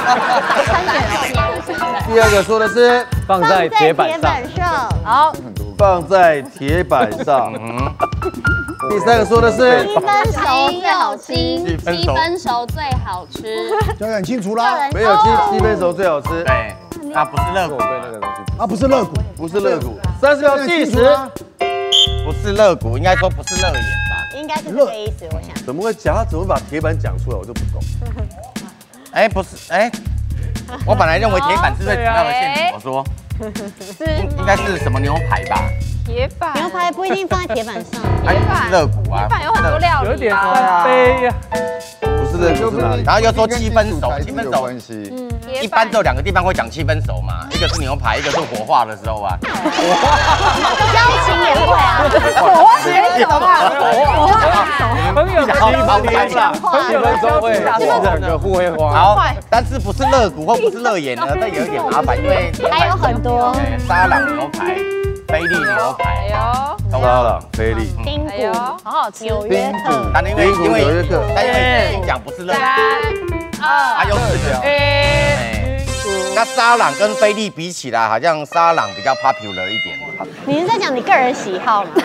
三点哦。 第二个说的是放在铁板上。 好。 放在铁板上。第三个说的是七分熟最好吃，七分熟最好吃。 讲得很清楚啦。 没有七七分熟最好吃。 对，那不是肋骨，对那个东西。 啊，不是肋骨， 不是肋骨。三十秒计时。 不是肋骨，应该说不是肋眼吧？ 应该是这个意思，我想。 怎么会讲？他怎么把铁板讲出来？我就不懂。 哎，不是，哎，我本来认为铁板是最主要的线索，我说是应该是什么牛排吧？ 铁板， 牛排不一定放在铁板上。 铁板肋骨啊， 铁板有很多料理， 有点三杯呀。 不是肋骨是哪里？ 然后又说七分熟，七分熟。 嗯， 一般只有两个地方会讲七分熟嘛，一个是牛排，一个是火化的时候啊。 交情也会啊， 火化七分熟啊，火化朋友的七分熟，朋友的交会， 两个互会花。好，但是不是肋骨或不是肋眼呢？这有一点麻烦，因为还有很多沙朗牛排、菲力牛排， 沙朗、菲力、 丁骨，好好吃，纽约客。 但因为因为但因为讲不是肋骨，还有四个。哎，那沙朗跟菲力比起来，好像沙朗比较 popular 一点。 你是在讲你个人喜好吗？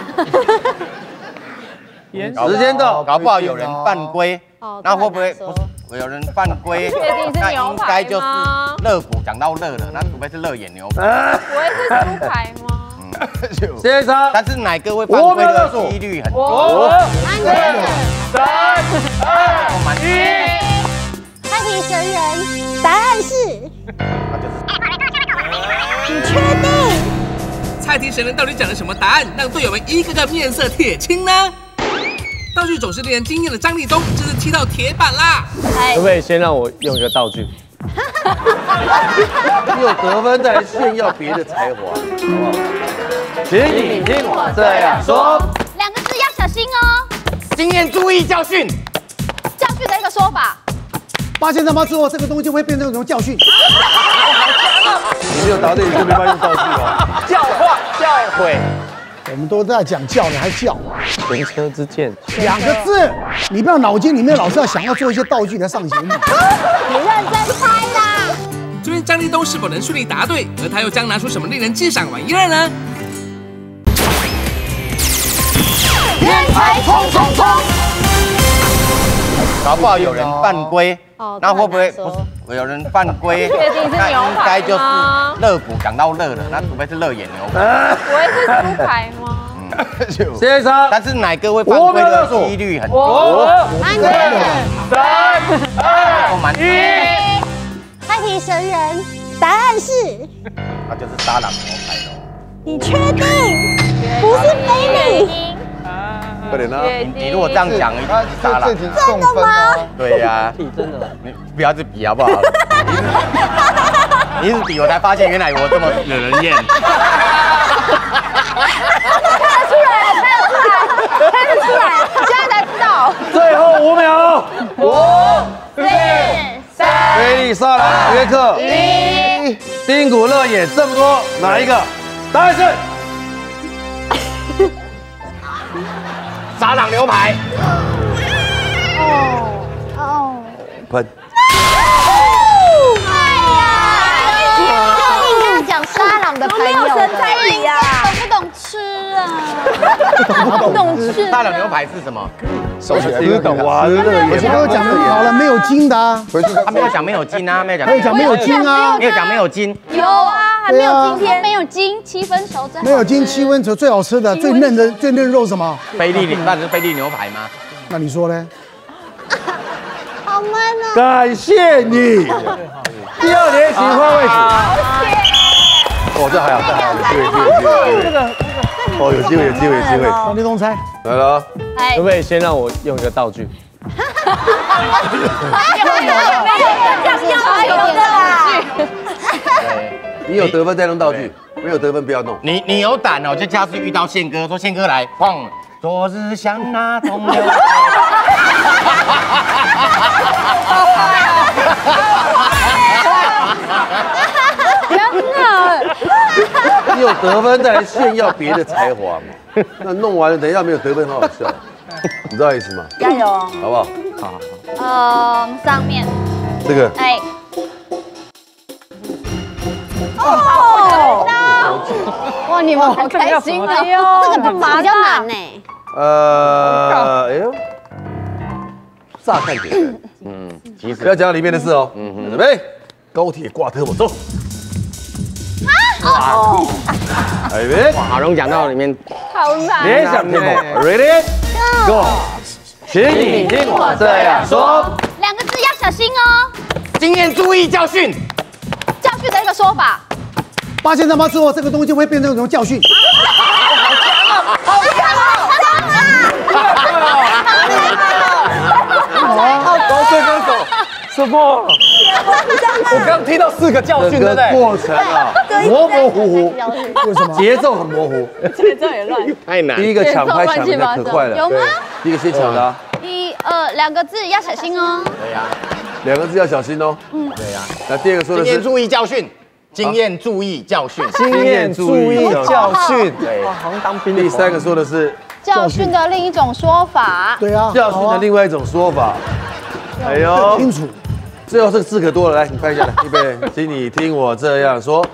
时间到， 搞不好有人犯规，那会不会不有人犯规？那应该就是肋骨讲到肋了，那除非是肋眼牛排， 不会是猪排吗？ 先生， 但是哪个会犯规的几率很高？ 三、二、一。 猜题神人，答案是，你确定？ 猜题神人到底讲了什么答案，让队友们一个个面色铁青呢？道具总是令人惊艳的张立东，这是踢到铁板啦！ 可不可以先让我用一个道具？ 你有得分再来炫耀别的才华，好不好？请你听我这样说。 两个字要小心哦。 经验注意教训。 教训的一个说法。 发现他妈之后，这个东西会变成一种教训。 你没有答对，你就没法用道具了。 教化、教诲。 我们都在讲教，你还教？ 前车之鉴， 两个字，你不要脑筋里面老是要想要做一些道具来上节目。 你认真猜啦！ 究竟张立东是否能顺利答对，而他又将拿出什么令人激赏玩意儿呢？ 人才冲冲冲！ 搞不好有人犯规，那会不会不是有人犯规？那应该就是肋骨讲到肋了，那除非是肋眼牛排， 不会是猪排吗？ 先生， 但是哪个会犯规的几率很高？ 三、二、一。 猜题神人，答案是， 那就是沙朗牛排喽。 你确定？不是菲力。 快点啊！ 你如果这样讲，一定是沙朗。 真的吗？ 对呀， 真的。 你不要去比好不好？你一直比，我才发现原来我这么惹人厌。 看得出来，看得出来，看得出来，现在才知道。 最后五秒， 五、四、三、 菲力、沙朗、约克、 一、 丁骨、肋眼，这么多，哪一个？答案是沙朗牛排。 哦哦。 喷。 讲沙朗的朋友， 神猜疑啊， 懂不懂吃啊？不懂吃。 沙朗牛排是什么？ 手起来不懂哇，这个我刚刚讲的好了，没有筋的啊。 他没有讲没有筋啊，没有讲。 没有讲没有筋啊， 没有讲没有筋。 有啊，还没有今天没有筋，七分熟最好吃。 没有筋七分熟最好吃的，最嫩的最嫩肉什么？ 菲力，那是菲力牛排吗？ 那你说呢？ 好闷啊！ 感谢你。第二题，请换位置。哦，这还好，这还好，有机会，有机会，有机会。哦，有机会，有机会，有机会。 张立东猜来了， 可不可以先让我用一个道具？ 没有没有这样要有的啦。 你有得分再弄道具，没有得分不要弄。 你你有胆哦，就下次遇到宪哥，说宪哥来，晃，昨日像那同流。 你有得分再来炫耀别的才华嘛？那弄完了，等一下没有得分，很好笑，你知道意思吗？ 加油， 好不好？ 好。 嗯，上面这个， 哎， 哦， 哇，你们好开心啊！这个比较难呢。 呃，哎呦，乍看简单，嗯，其实不要讲到里面的事哦。嗯哼，准备，高铁挂特步走。 哇， 哎别， 哇，好容易讲到里面。 好难。 联想天幕 ，Ready Go， 请你听我这样说。 两个字要小心哦。 经验、注意、教训。 教训的一个说法。 八千长矛之后，这个东西会变成一种教训。 好强啊！ 好，高顺跟手。什么？我刚听到四个教训，对不对？ 过程啊，模模糊糊， 为什么？ 节奏很模糊， 节奏也乱， 太难。 第一个抢拍抢的可快了， 有吗？ 第一个先抢的， 一二两个字要小心哦。 对呀， 两个字要小心哦。 嗯， 对呀。 那第二个说的是经验、注意、教训。经验、注意、教训。 经验、注意、教训。 对， 好像当兵。 第三个说的是教训的另一种说法。 对啊， 教训的另外一种说法。哎呦， 清楚。 最后这个字可多了，来，你翻一下来，预备，请你听我这样说。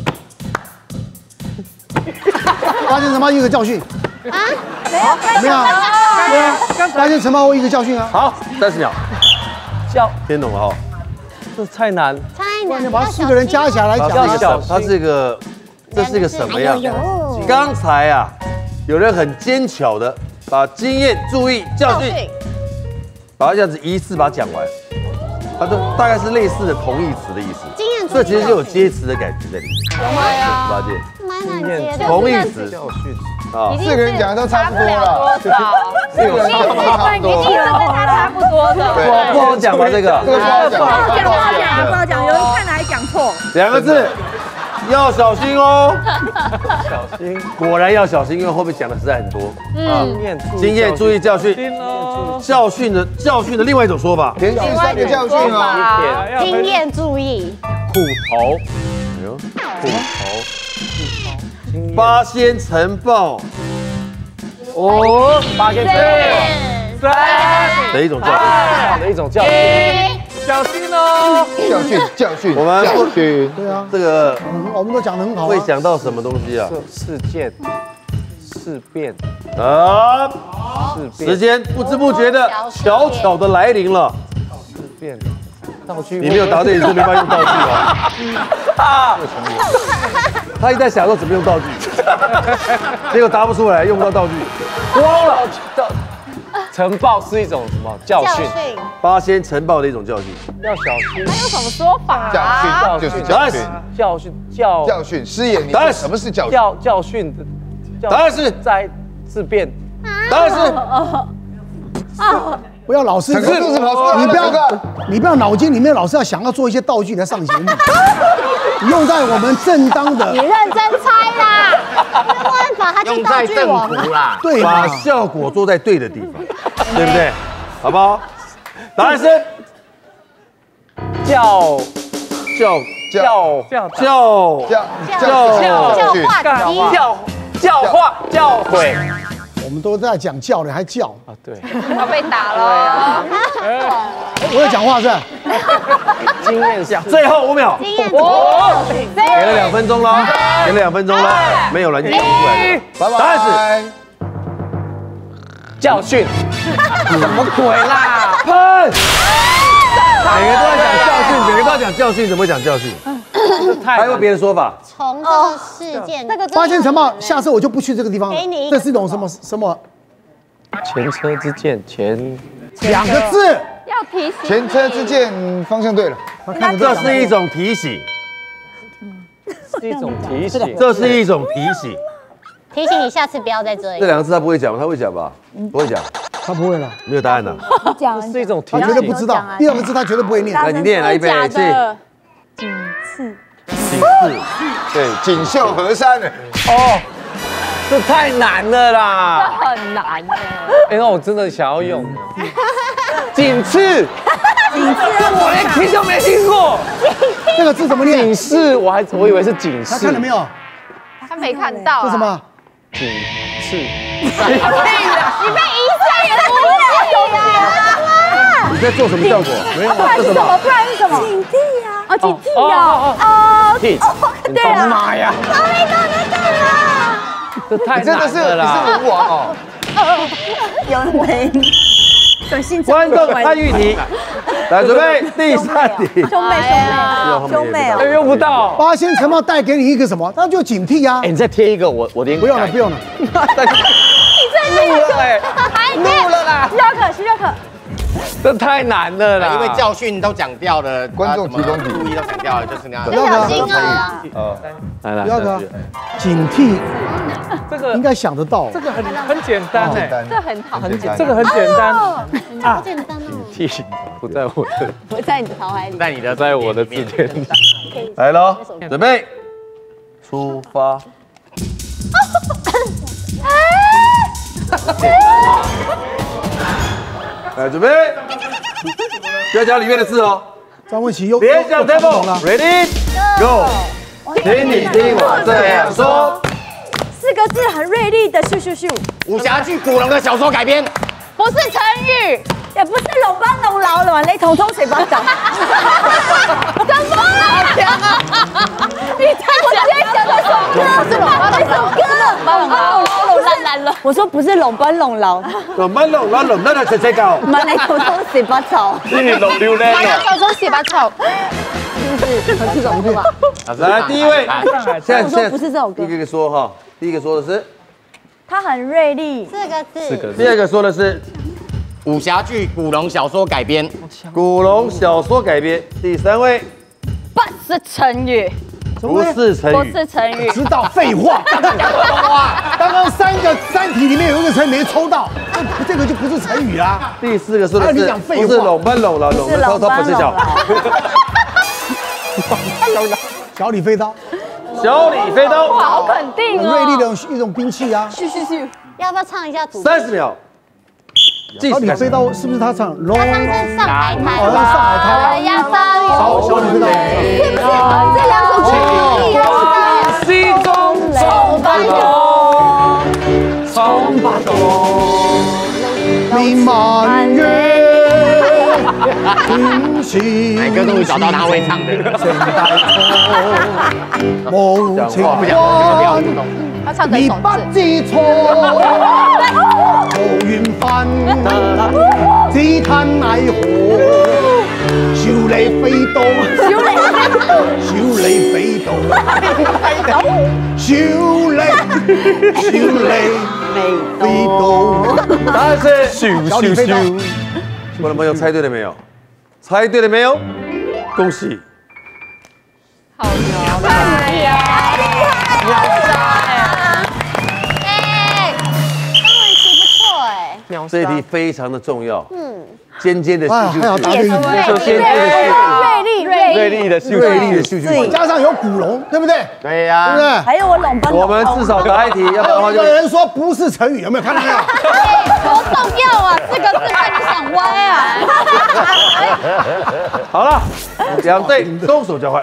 八千长矛一个教训。啊？怎么样？对啊，八千长矛一个教训啊。 好，三十秒。 教听懂了哈？ 这太难。 太难，你把四个人加起来来讲。 它是一个，这是一个什么样？刚才啊，有人很精巧的把经验、注意、教训，把它这样子一次把它讲完。它都大概是类似的同义词的意思，这其实就有接词的感觉在里面。 对啊， 八戒， 蛮难接的。 同义词教训啊， 四个人讲的都差不多了， 四个人讲的都差不多，一定是跟他差不多的。 不不好讲吧这个？ 这个不好讲， 不好讲，不好讲，不好讲，有人看来讲错。 两个字，要小心哦。 小心， 果然要小心，因为后面讲的实在很多。 嗯， 经验、注意、教训。教训的教训的另外一种说法， 连续三个教训啊。 经验、注意。 虎头， 哎呦，虎头。八仙城堡。 哦，八仙城堡。三的一种教训， 的一种教训。小心哦！ 教训，教训， 我们教训。 对啊， 这个我们都讲得很好。 会想到什么东西啊？ 事件、事变啊！ 事变。 时间不知不觉的悄悄的来临了。 事变，道具。 你没有答对，你就没办法用道具了。啊！他一直在想说怎么用道具，结果答不出来，用不到道具， 慌了。城堡是一种什么教训？ 八仙城堡的一种教训， 要小心。 还有什么说法？ 教训就是教训， 教训教教训。师爷，你什么是教训？ 教教训的， 答案是在自辩。 答案是不要老是， 整个肚子跑出来， 你不要，你不要脑筋里面老是要想要做一些道具来上节目，用在我们正当的。 你认真猜啦，没办法，他就道具王啦。 对， 把效果做在对的地方，对不对？好不好？答案是教教教教教教教教训教教化教诲。 我们都在讲教的，还教啊？对， 要被打了。 我在讲话是吧？ 经验下， 最后五秒， 经验， 给了两分钟了，给了两分钟了，没有了，你讲不出来了。 拜拜。 答案是教训。什么鬼啦？ 喷！每个都在讲教训，每个都在讲教训，怎么会讲教训？还有别的说法？ 从这个事件，那个八仙城堡，下次我就不去这个地方了。 给你， 这是一种什么什么？ 前车之鉴，前两个字。 要提醒。 前车之鉴，方向对了。 这是一种提醒， 是一种提醒， 这是一种提醒。 提醒你下次不要在这里。 这两个字他不会讲吗？他会讲吧？不会讲， 他不会了。 没有答案的。 讲是一种提醒，他绝对不知道。第二个字他绝对不会念。 来，你念来一杯，去。 仅次。 仅次。 对，锦绣河山的。 哦，这太难了啦。 这很难哎。 因为我真的想要用。仅次。 仅次， 我连听都没听过。 这个字怎么念？ 警示，我还我以为是警示。 他看了没有？ 他没看到。 是什么？ 警示。 你被一赛也不会啊！ 你在做什么效果？没有， 不然是什么？不然是什么？警惕呀！哦，警惕呀！哦， 对了。 妈呀！ 阿弥陀佛，在干嘛？ 这太真的是你是文王哦。 有没？有兴趣？ 观众参与题，来准备第三题。 兄妹兄妹兄妹哦， 用不到。 八仙城堡带给你一个什么？那就警惕啊！ 哎，你再贴一个，我我连不用了，不用了。 你真的录了哎，录了啦。 徐若可，徐若可。 这太难了啦， 因为教训都讲掉了， 观众提供题， 注意都讲掉了，就是那样。 要小心啊！ 哦， 来来， 第二个警惕， 这个应该想得到。 这个很很简单哎， 这很好， 很简单， 这个很简单好简单哦。 警惕不在我的， 不在你的脑海里， 在你的在我的字典里。 来喽，准备，出发。来，准备，不要讲里面的字哦。 张文琪又连讲 tempo 了 ，ready go， 请你听我这样说。 四个字很锐利的咻咻咻， 武侠剧古龙的小说改编， 不是成语， 也不是龙班龙劳了，雷同通水帮长。 什么？好强啊！你在讲讲那首歌是龙班那首歌，龙班龙劳，龙烂烂了。 我说不是龙班龙劳， 龙班龙劳龙那个谁谁搞？ 满雷同通水帮草。 你龙榴莲马上小说写把草，是不是？是这首歌吧？ 来，第一位，现在我说不是这首歌一个一个说哈。第一个说的是， 它很锐利， 四个字。 四个字。 第二个说的是武侠剧古龙小说改编， 古龙小说改编。第三位不是成语， 不是成不语， 是成语。 知道废话。刚刚三个三题里面有一个成语没抽到，这个就不是成语啦。 第四个说的是你讲废话不是龙班龙劳龙的偷偷不是小。 小李飞刀， 小李飞刀， 好肯定哦。 很锐利的一种兵器啊。 咻咻咻，要不要唱一下主？ 三十秒。 小李飞刀是不是他唱？龙他唱是上海滩， 哦，那上海滩。 呀，上小小李飞刀， 是不是这两首歌？ 西中龙班龙， 冲吧咚， 明满月，冰心。 哪个终于找到他会唱的？ 梦情关， 他唱的你一首不知錯，無緣分，只嘆奈何，笑你飛刀，笑你笑你飛刀，笑你笑你飛刀。 答案是小李飛刀。 我的朋友猜对了没有？猜对了没有？恭喜！ 好牛呀！哎，张文琪不错哎。 这一题非常的重要。嗯，尖尖的啊， 咻还有答对一题， 就尖尖的咻锐利锐锐利的咻锐利的咻咻，加上有古龙，对不对？ 对呀， 对不对？ 还有我龙班。 我们至少答一题，要不然的话就有人说不是成语，有没有看到没有？ 多重要啊！四个字被你想歪啊！ 好了，两队动手交换。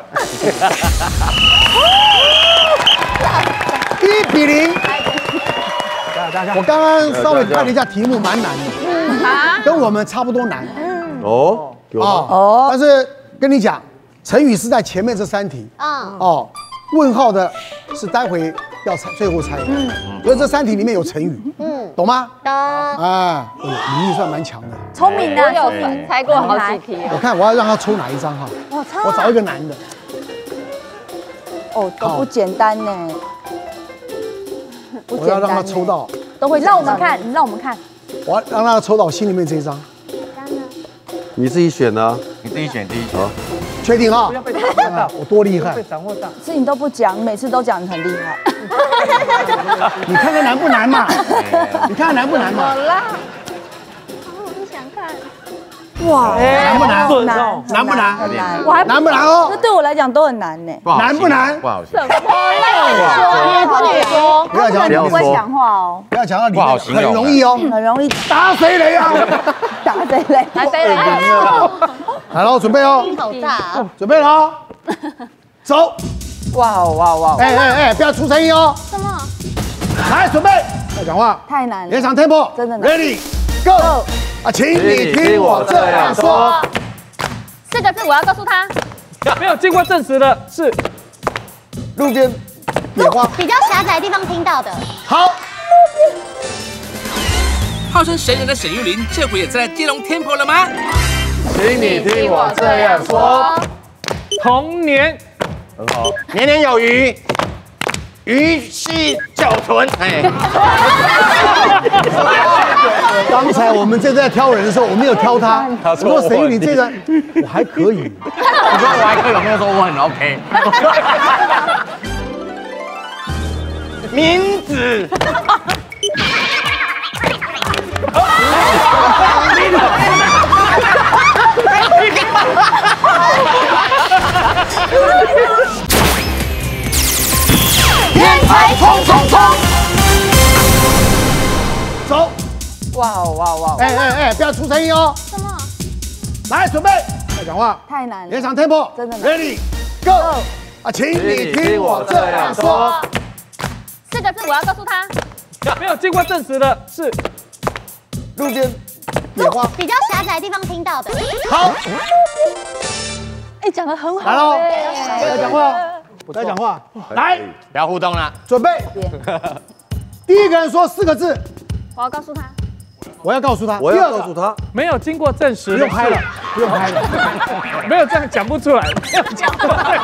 一比零。我刚刚稍微看了一下题目，蛮难的，跟我们差不多难。 哦，有吗？ 哦，但是跟你讲，成语是在前面这三题。 嗯， 哦，问号的是待会要猜，最后猜。嗯，所以这三题里面有成语。嗯，懂吗？ 懂。 啊，李毅算蛮强的。 聪明的， 我有猜过好几题我看我要让他抽哪一张哈？我找一个男的。 哦，都不简单呢。 我要让他抽到， 都会让我们看，你让我们看。 我要让他抽到心里面这一张。 你自己选的， 你自己选第一好， 确定哈？ 被掌握到， 我多厉害！ 被掌握到。 是你都不讲，你每次都讲你很厉害。 你看看难不难嘛？你看看难不难嘛？ 好啦，我不想看。 哇， 难不难？ 难难不难？ 难，我还难不难哦？ 这对我来讲都很难呢。 难不难？ 不好笑。 什么啦？不能说， 不要讲你不会讲话哦， 不要讲到里面， 不好形容很容易哦。 很容易打谁雷啊？ 打谁雷？ 来谁来？ 来喽，准备哦， 好大啊！ 准备了哦，走！ 哇哇哇！ 哎哎哎，不要出声音哦。 什么？ 来，准备，要讲话， 太难了， 连场 tempo， 真的难。 ，ready go。啊，请你听我这样说。 四个字，我要告诉他。 没有经过证实的是路边野花比较狭窄的地方听到的。 好。 号称神人的沈玉琳，这回也在接龙 tempo 了吗？ 请你听我这样说。 童年， 很好。年年有余，鱼戏酒豚。哎， 刚才我们这在挑人的时候，我没有挑他。我说沈玉琳这个我还可以。 你说我还可以，有没有说我很 OK？ 名字。 天才冲冲冲！ 走！ 哇哦哇哦哇！ 哎哎哎，不要出声音哦！ 什么？ 来，准备，再讲话。 太难了。 连场 tempo， 真的 ，ready go！ 啊，请你听我这样说。 四个字，我要告诉他。 没有经过证实的是路边野花。 比较狭窄的地方听到的。 好。 哎，讲得很好。 来喽，再讲话，再讲话，来， 不要互动了， 准备。第一个人说四个字， 我要告诉他。 我要告诉他， 我要告诉他， 没有经过证实， 不用拍了，不用拍了， 没有这样讲不出来，没有讲不出来，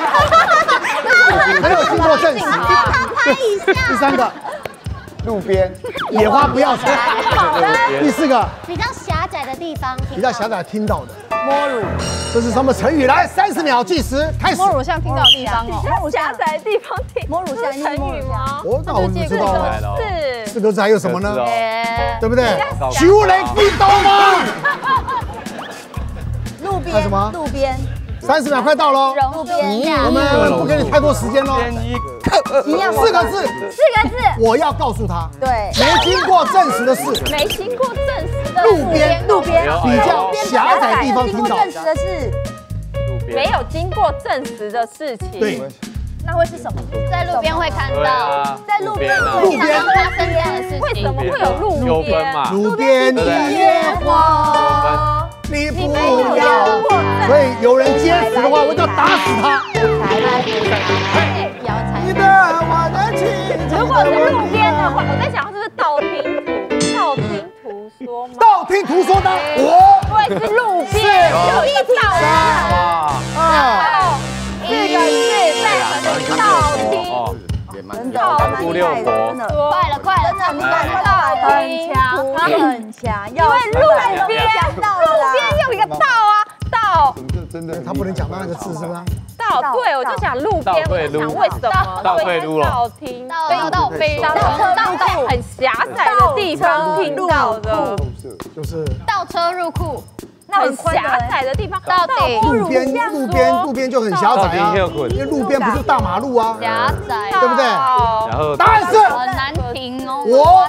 没有经过证实。 拍一下。 第三个， 路边野花不要采。第四个， 比较狭窄的地方， 比较狭窄听到的。 摸乳， 这是什么成语？来，三十秒计时开始。 摸乳像听到的地方哦， 摸乳狭窄的地方听， 摸乳像成语吗？ 我那我不知道啊。 是四个字还有什么呢？ 耶， 对不对？修雷飞刀吗？ 路边看什么路边， 三十秒快到喽， 路边我们不给你太多时间喽。 一样四个字， 四个字， 我要告诉他， 对， 没经过证实的事， 没经过证实的路边路边比较狭窄地方听到。 证实的是没有经过证实的事情。 对， 那会是什么？ 在路边会看到， 在路边路边发生这样的事情。为什么会有路边？ 路边的野花，你不要。所以有人接词的话，我就要打死他。你的我的情。 如果是路边的话，我在想是不是道听途道听途说吗？ 道听途说的，我会是路边有一道啊， 啊， 四个字在道听。 真的，五六国，真的， 快了，快了， 真的，你赶快来，很强，他很强， 因为路边，路边有一个道啊，道， 真的， 他不能讲到那个字，是不是？ 道，对，我就想路边，我想为什么倒退路了， 道听，道道飞，道在很狭窄的地方听到的， 就是倒车入库。 很狭窄的地方，到底路边路边路边就很狭窄啊，因为路边不是大马路啊， 狭窄， 对不对？ 然后答案是很难停哦。 我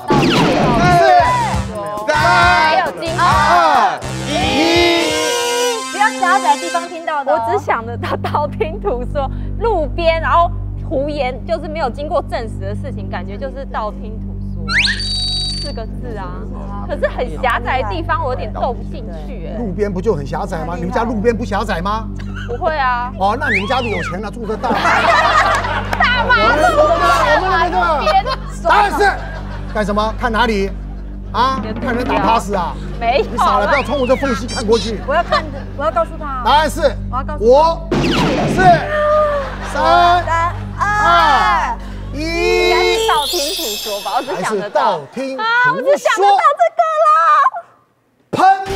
四三没有经过二一， 比较狭窄的地方听到的。 我只想得到道听途说，路边然后胡言，就是没有经过证实的事情，感觉就是道听途说。四个字啊，可是很狭窄的地方，我有点斗不进去哎。 路边不就很狭窄吗？你们家路边不狭窄吗？ 不会啊。 哦，那你们家里有钱了，住个大大马路， 我们那个答案是干什么？看哪里？啊？看人打 pass 啊？ 没有。 你傻了，不要从我这缝隙看过去。 我要看，我要告诉他。 答案是我要告诉五、四、三、二。 应该是道听途说吧，我只想得到。 道听途说。 啊，我只想得到这个啦。 喷。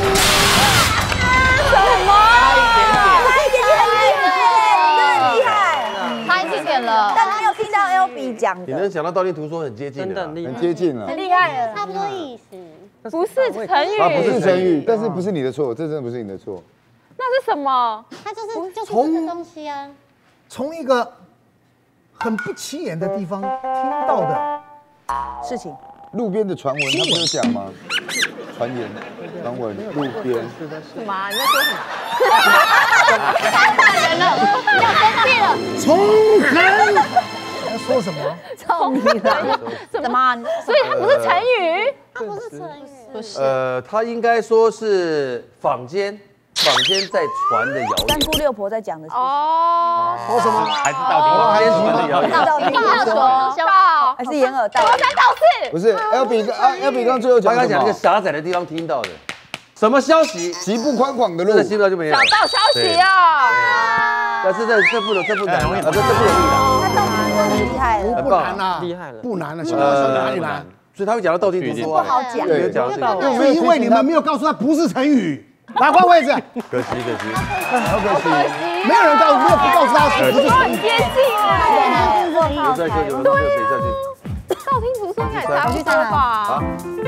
什么？ 差一点点，很厉害， 差一点点了。 但没有听到 L B 讲的。 你能想到道听途说很接近的， 很接近了， 很厉害了， 差不多意思。 不是成语， 它不是成语，但是不是你的错，这真的不是你的错。 那是什么？ 它就是就是这个东西啊。 从一个很不起眼的地方听到的事情。 路边的传闻，他不是讲吗？传言、传闻，路边。 什么？你在说什么？太吓人了，要生气了。 从横。在说什么？ 操你了！怎么？ 所以它不是成语， 它不是成语， 不是。 呃，他应该说是坊间坊间在传的谣言。 三姑六婆在讲的是哦， 说什么？ 还是道听坊间传的谣言。 道听途说，还是掩耳盗铃？ 三道四。 不是 L B 刚啊 L B 刚最后讲他刚什么？ 讲那个狭窄的地方听到的，什么消息？ 极不宽广的路， 这个听不到就没有。 小道消息哦。 但是这这不这不难啊，这这不容易他道听途说很厉害了， 不难啦， 厉害了， 不难了，小道哪里难？ 所以他会讲到道听途说啊， 不好讲。 没有讲到这个， 是因为你们没有告诉他不是成语。来换位置， 可惜可惜， 好可惜，没有人告，没有不告诉他是不是成语。 接近哎， 有在就有，谁下去？ 道听途说应该也答不出吧？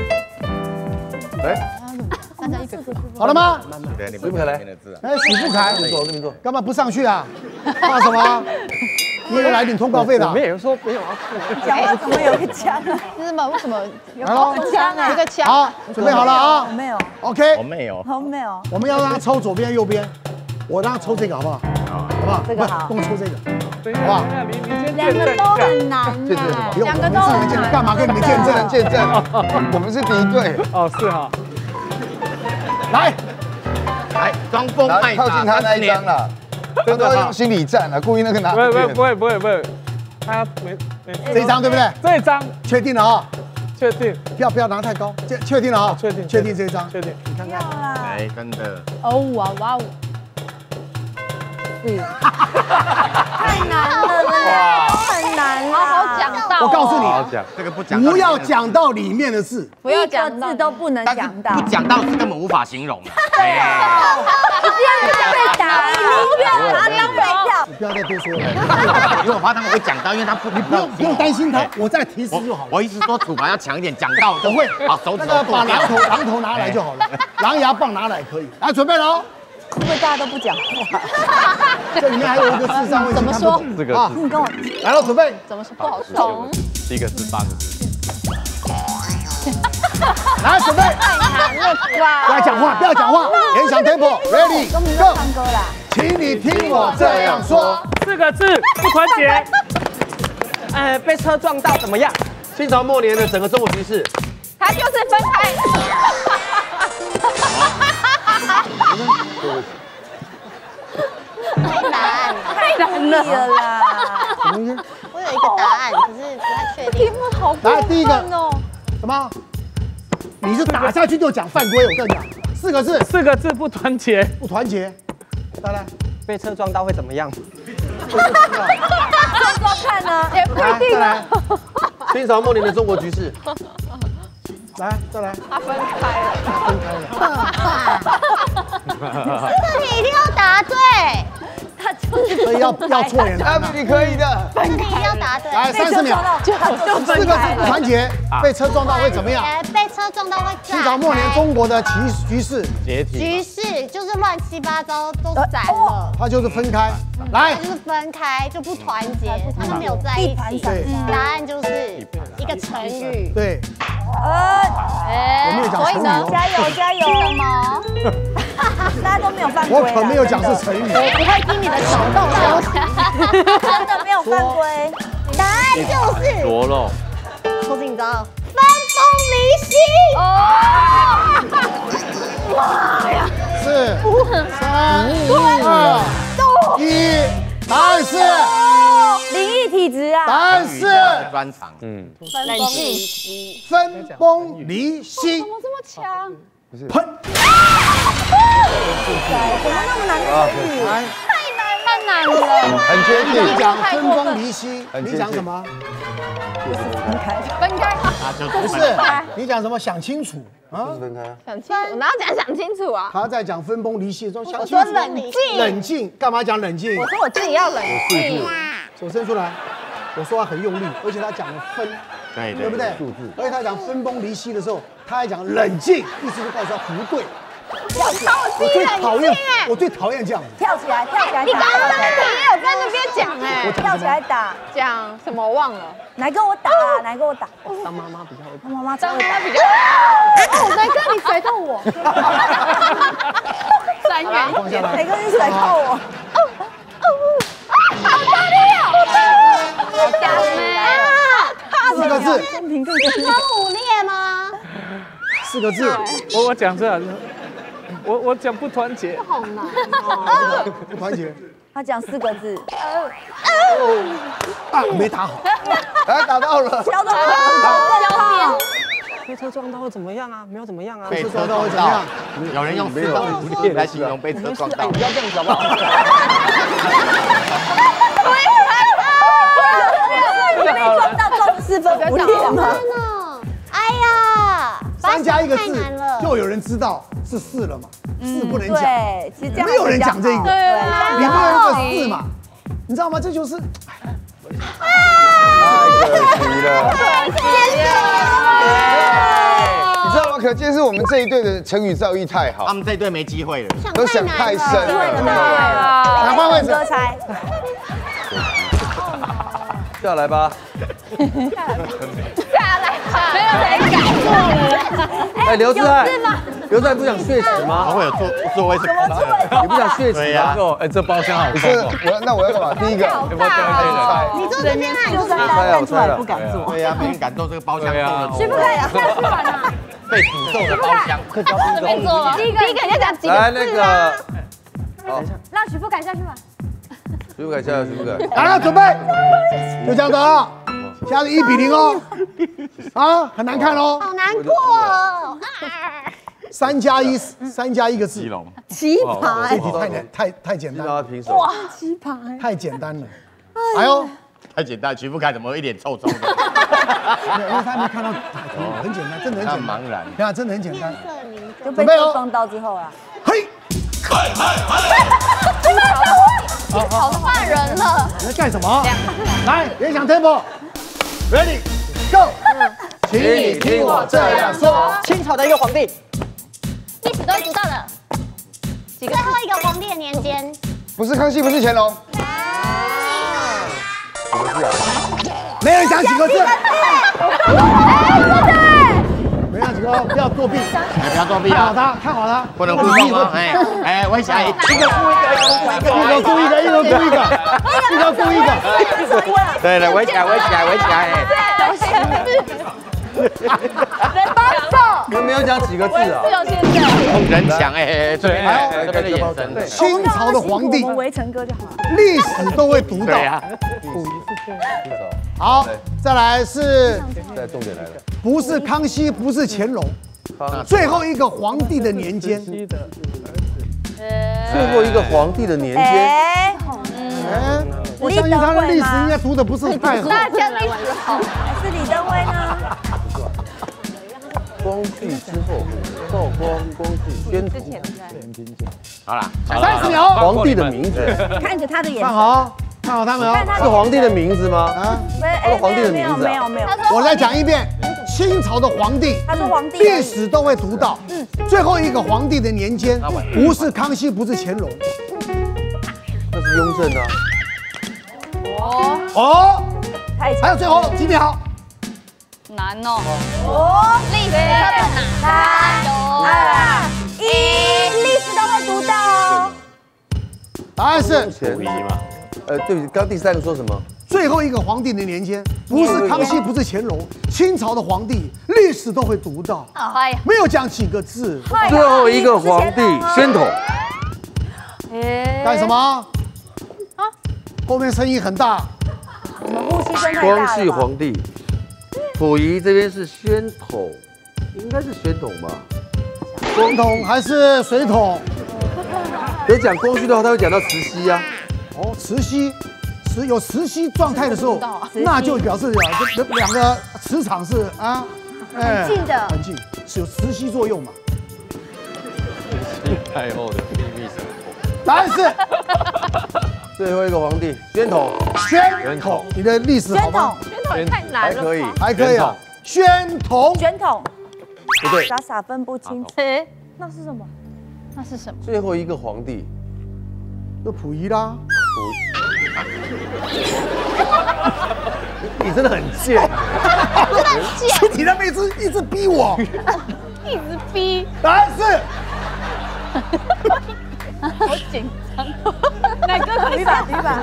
哎， 好了吗？ 你不可来， 哎，许富凯， 没错没错， 干嘛不上去啊？怕什么？你有来领通告费的？ 没有说没有啊， 讲话怎么有个枪啊？ 是什么？为什么来喽， 枪啊？ 有个枪？ 好，准备好了啊？ 我没有 OK， 我没有， 我没有。 我们要让他抽左边右边，我让他抽这个好不好？好不好？ 这个好， 跟我抽这个，好不好？ 两个都很难， 两个都很难，干嘛跟你们见证见证？我们是敌对。 哦，是哈。 来， 来，装疯卖傻， 靠近他那一张啦。真的用心理战啊，故意那个拿。 不会不会不会不会不会，他没没这一张对不对？ 这一张确定了啊？ 确定。 不要不要拿太高，确确定了啊？ 确定确定这一张。 确定。你看看。 哎，真的。 哦哇哇哦！ 太难了啦，很难啦。 好好讲到。 我告诉你， 这个不讲， 不要讲到里面的字， 不要讲字都不能讲到， 不讲到是根本无法形容的。 你这样就被打，你不要拿当废票。 你不要再多说了， 因为我怕他们会讲到，因为他不， 你不用不用担心他，我再提示就好了。 我意思说处罚要强一点，讲到我会把手指那个把剁掉榔头榔头拿来就好了，狼牙棒拿来可以。来，准备了哦。 会不会大家都不讲话？ 这里面还有一个智商问题， 怎么说？ 这个啊， 你跟我来了，准备。 怎么说不好说？ 七个字八个字。 来，准备。 太难了吧？ 不要讲话，不要讲话，联想 tempo，ready， 都没有唱歌啦。 请你听我这样说， 四个字不团结。呃，被车撞到怎么样？ 清朝末年的整个中国局势， 他就是分开。 太难， 太难了啦！ 我有一个答案，可是不太确定。 题目好过来第一个分哦。 什么？你就打下去就讲犯规，我跟你讲，四个字， 四个字不团结。 不团结。再来， 被车撞到会怎么样？ 说说看呢， 也不一定啊。 清朝末年的中国局势， 来，再来， 他分开了， 分开了。 这题一定要答对， 他就是所以要要错也难啊。 你可以的。 这题一定要答对。 来，三十秒， 就就四个字不团结，被车撞到会怎么样？ 被车撞到会清朝末年中国的局局势， 解体。 局势就是乱七八糟都散了， 它就是分开。来， 就是分开就不团结，他们没有在一起。 对， 答案就是一个成语。 对， 呃， 我没有讲成语哦， 加油加油！ 什么？ 大家都没有犯规。 我可没有讲是成语。 我不会听你的手动休息。 真的没有犯规。 答案就是螺肉。 好紧张，分崩离析。哦！妈呀！ 四、三、二、一，答案是灵异体质啊！ 答案是专长， 嗯， 分崩离析。 分崩离析。 怎么这么强？ 喷！ 怎么那么难的成语？ 来， 太难了。 很接你近。 讲分崩离析，你讲什么？ 分开， 分开， 不是，你讲什么？想清楚啊！ 分开。 想清楚，哪有讲想清楚啊？ 他在讲分崩离析的时候，想我清楚。 说冷静， 冷静，干嘛讲冷静？ 我说我自己要冷静。 手伸出来。我说话很用力，而且他讲了分， 对对不对？ 数字。 而且他讲分崩离析的时候，他还讲冷静，意思就告诉他不对。 我超我最级冷讨厌静哎！， 我最讨厌这样子。 跳起来，跳起来！ 你刚刚那题也有在那边讲哎， 跳起来打， 讲什么我忘了？ 来跟我打啊！来跟我打！ 当妈妈比较会。 他妈妈当真的他比较。 哦，来哥，你甩到我。 三元。 放下来。 哪个人甩到我？ 好大力哦！假妹啊！ 四个字， 分五裂吗？ 四个字， 我我讲这， 我我讲不团结， 好难不团结。 他讲四个字。 啊，没打好。 哎，打到了。 敲到了。 被车撞到会怎么样啊？没有怎么样啊。 被车撞到会怎么样？有人用四种武力来形容被车撞到。 不要这样子好不好？ 被撞到撞四分五裂吗？ 哎呀， 三加一个字，就有人知道是四了嘛？四不能讲， 对，其实这样没有人讲这个， 对， 你不能说四嘛？你知道吗？这就是。 太可惜了。 你知道吗？可见是我们这一队的成语造诣太好， 他们这一队没机会了， 都想太深了。 来换位置， 哥猜。 下来吧。 下来，没有谁敢做了。 哎，刘志爱，刘志爱不想血池吗？ 会有座座位是空的， 你不想血池吗？ 哎，这包厢好不是我，那我要干嘛？第一个， 你坐这边啊，你坐这边。 站出来不敢坐。 对呀，没人敢坐这个包厢， 许不可以下去玩啊？ 被诅咒的包厢， 这边坐了。第一个，第一个要讲几个字啊？ 来那个，好， 让许富凯下去玩。 徐不改下来，徐不改。 来了，准备，就这样子了。现在是一比零哦，啊，很难看哦。 好难过哦。 三加一，三加一个字。 奇葩， 这题太难，太太简单了。 平手。 哇，奇葩， 太简单了。哎呦， 太简单，徐富凯怎么一脸臭臭的？ 因为他没看到，很简单，真的很简单。 茫然， 你看，真的很简单。 就被对方到之后啊。 嘿， 好骂人了。 你在干什么？来，联想 tempo，ready go，请你听我这样说。 清朝的一个皇帝， 历史都会读到的。最后一个皇帝的年间， 不是康熙，不是乾隆。 没人讲几个字。没人讲几个，不要作弊。 不要作弊啊！ 看好他，看好他， 不能互动吗？哎哎，我想一个顾一个， 一个顾一个，一个顾一个，一个顾一个。 对了，围起来，围起来，围起来。 人帮手。 你们没有讲几个字啊？ 人墙哎，这边这边的眼神。 清朝的皇帝， 我们围城歌就好了。 历史都会读到。 对呀。 好，再来是， 再重点来了， 不是康熙，不是乾隆，最后一个皇帝的年间。 最后一个皇帝的年间。 哎， 哎，我相信他的历史应该读的不是太好。 大家历史好。 还是李登辉呢？ 光绪之后，道光、光绪、宣统。 好了， 三十秒。 皇帝的名字， 看着他的眼神。 看好，看好他们哦。 是皇帝的名字吗？啊， 哎， 皇帝的名字没有没有。 我再讲一遍，清朝的皇帝， 他说皇帝历史都会读到。嗯，最后一个皇帝的年间，不是康熙，不是乾隆， 那是雍正啊。 哦哦，还有最后几秒。 难哦。哦，历史特别难。三二一， 历史都会读到哦。 答案是溥仪嘛？呃，对不起，刚第三个说什么？ 最后一个皇帝的年间，不是康熙，不是乾隆，清朝的皇帝，历史都会读到。没有讲几个字。 最后一个皇帝宣统。 干什么？啊？后面声音很大。 我们呼吸声太大了。 光绪皇帝，溥仪这边是宣统，应该是宣统吧？ 光统还是水统？ 可是讲光绪的话，他会讲到慈禧啊。 哦，慈禧，慈有慈禧状态的时候，那就表示两个两个磁场是啊， 很近的， 很近，是有磁吸作用嘛。 太后的秘密生活。 答案是最后一个皇帝宣统。 宣统，你的历史好吗？ 宣统也太难了， 还可以， 还可以啊。宣统， 宣统， 不对， 傻傻分不清。 哎， 那是什么？ 那是什么？ 最后一个皇帝， 那溥仪啦。 你真的很贱， 真的很贱， 你那么一直一直逼我， 一直逼。 答案是。 好紧张， 哪个可以把？可以把。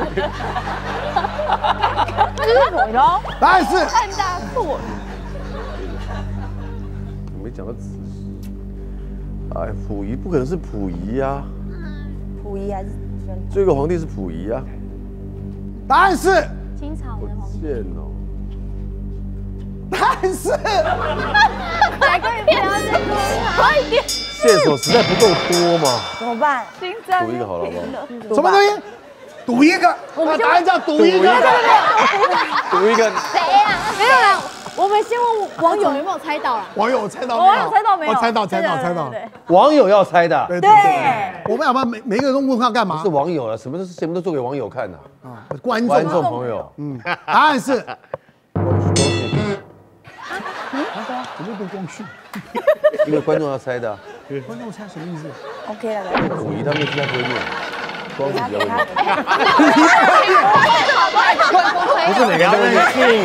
这是鬼喽？ 答案是。 看大错。 我没讲到慈禧。 哎，溥仪不可能是溥仪呀。 溥仪还是最后一个皇帝是溥仪啊。 答案是清朝的皇帝。 贱哦。 答案是。 哪个不要再多快一点。 线索实在不够多嘛。 怎么办？ 心脏赌一个好了，好不好？ 什么东西？赌一个。那答案叫赌一个。 赌一个。 谁呀？没有啦。我们先问网友有没有猜到啊？ 网友猜到没有？ 网友猜到没有？ 我猜到，猜到，猜到。 网友要猜的。 对对。我们要不要每每个人都问他干嘛？ 不是网友了，什么都节目都做给网友看的。 啊，观众观众朋友。 嗯，答案是。 光绪。 怎么跟光绪？ 因为观众要猜的。 观众猜什么意思 ？OK 了， 溥仪他们现在不会念，光绪比较会念。不是每个人都会念。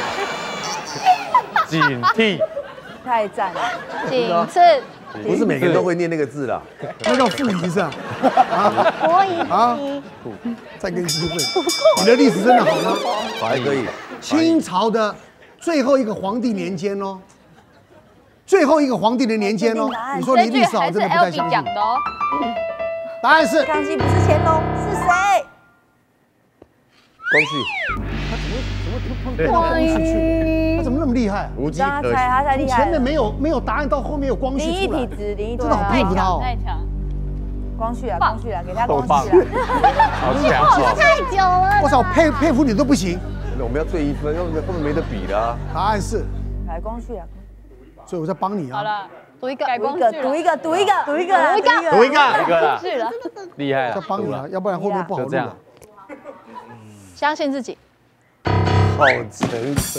警惕， 太赞了！ 警示， 不是每个人都会念那个字啦， 那叫溥仪是吧？ 啊，溥仪啊，再跟机会，你的历史真的好吗？ 还可以。 清朝的最后一个皇帝年间哦，最后一个皇帝的年间哦，你说你历史好，真的不太相信。答案是康熙不是乾隆，是谁？ 光绪。 他怎么怎么碰到光绪去？他怎么那么厉害？ 无迹可寻。 他太厉害了。 前面没有没有答案，到后面有光绪出来。 零一匹子，零一真的好佩服他哦。 太强， 光绪啊，光绪啊，给他光绪啊。 好强！ 太久了。 我操，佩佩服你都不行。 我们要对一分，要不然根本没得比的。 答案是来光绪啊。 所以我在帮你啊。 好了，赌一个， 赌一个，赌一个，赌一个，赌一个， 赌一个， 赌一个， 一个了，是了， 厉害了， 在帮你啊，要不然后面不好录了。 相信自己。 好诚恳。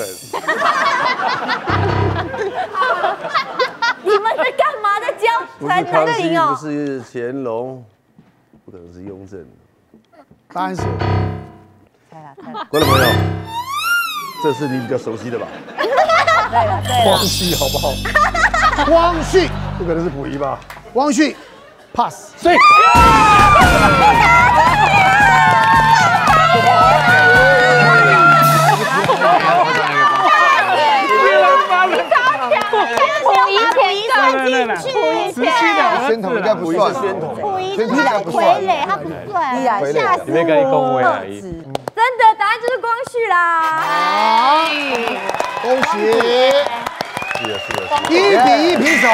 你们在干嘛？在教？ 不是康熙，不是乾隆，不可能是雍正。 答案是。 猜了，猜了。 观众朋友，这是你比较熟悉的吧？ 对了，对了。 光绪好不好？ 光绪不可能是溥仪吧？ 光绪 pass。 所以。 溥仪前进去， 十七的宣统应该不算， 宣统， 溥仪是傀儡，他不算，吓死我！ 你没跟你恭维而已。 真的，答案就是光绪啦。 好，恭喜， 是的，是的， 一比一平手。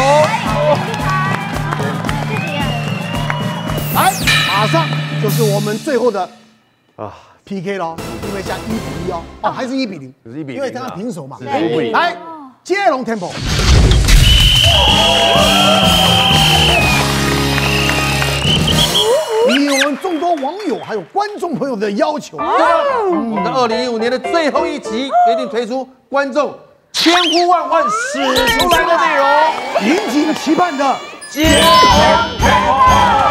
来，马上就是我们最后的啊 P K 咯，因为像一比一哦，哦还是一比零， 是一比零， 因为刚刚平手嘛。 对， 来，接龙 tempo。以我们众多网友还有观众朋友的要求， 我们的二零一五年的最后一集决定推出观众千呼万唤使出来的内容， 引颈期盼的接龙 tempo。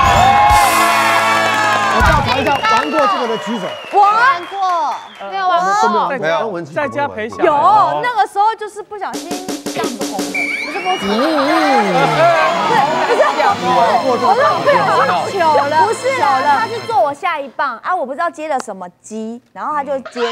我调查一下，玩过这个的举手。 玩过，没有玩过， 没有， 在家陪小。 有，那个时候就是不小心这样子红的，不是播出。不是， 你玩过这个？ 糗了，不是了，他是坐我下一棒啊，我不知道接了什么鸡，然后他就接，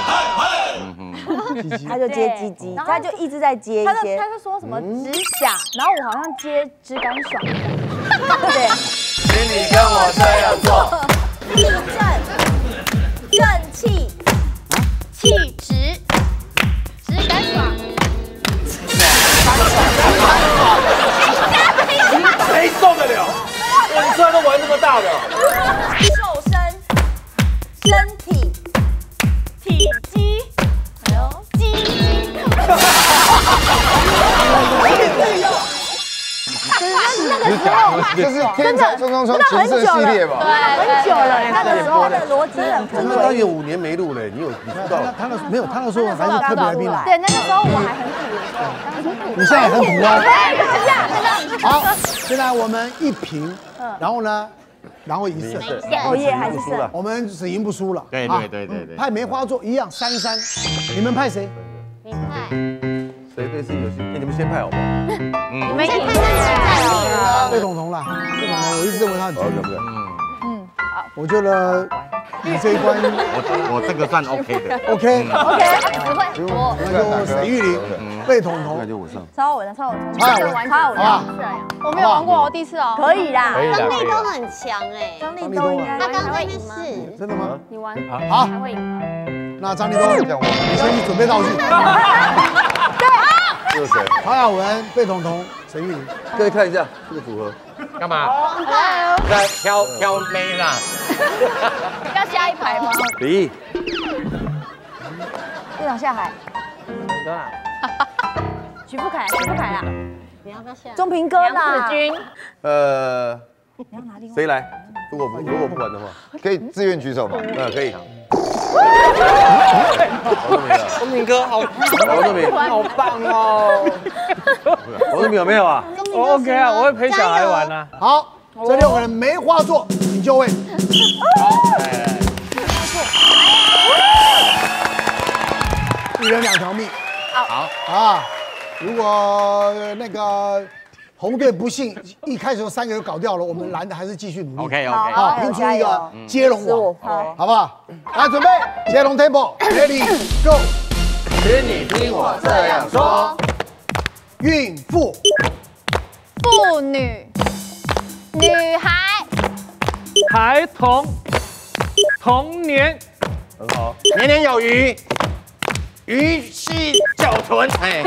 他就接鸡鸡，他就一直在接一些， 他就说什么直响，然后我好像接直感爽，对。 请你跟我这样做， 立正，正气，气直，直感爽。 谁受得了？你居然都玩这么大的？ 瘦身，身体，体积，哎呦，鸡鸡。那个时候这是天才冲冲冲情色系列吧？ 对，很久了。那个时候的逻辑很真的，单元五年没录嘞，你有你知道？ 他那没有，他那时候还是特别来宾啦。 对，那个时候我还很土的时候，很土。 你现在也很土啊。 对， 好，现在我们一平，然后呢，然后一胜。 哦耶，还是胜。 我们只赢不输了。 对对对对对。 派梅花座一样三三，你们派谁？ 你派。 谁对是游戏？你们先派好不好？ 你们先派谁？ 魏彤彤啦，魏彤彤，我一直认为他很聪明。 对不对？ 嗯，好。 我觉得你这一关， 我我这个算 OK 的。 OK OK，他只会我。 那就沈玉琳。 贝彤彤， 感觉我上。 超好玩的，超好玩的， 超好玩， 超好玩的， 是啊，我没有玩过，我第一次哦。 可以啦， 张力都很强哎， 张力都应该。 他刚刚在那边试， 真的吗？ 你玩好， 还会赢吗？ 那张立东，你先去准备道具。 对， 这是谁？ 曹雅文、贝彤彤、陈玉玲， 各位看一下这个组合。 干嘛？在挑挑妹啦。 要下一排吗？ 李毅， 队长下海。许富凯，许富凯啦。 你要不要下？ 钟平哥啦。 子君。 呃， 你要拿另外。 谁来？如果不如果不管的话， 可以自愿举手吗？ 呃，可以。 钟明哥好， 王正明好棒哦！ 王正明有没有啊？ 我 OK 啊，我会陪小孩玩啊。 好，这六个人没话做，请就位。好，来来，一人两条命。好啊，如果那个红队不幸一开始就三个人搞掉了，我们蓝的还是继续努力。 OK OK， 好，拼出一个接龙王，好不好？来，准备接龙 tempo，ready go。 请你听我这样说， 孕妇、 妇女、女孩、 孩童、童年， 很好，年年有余，余系久存，哎。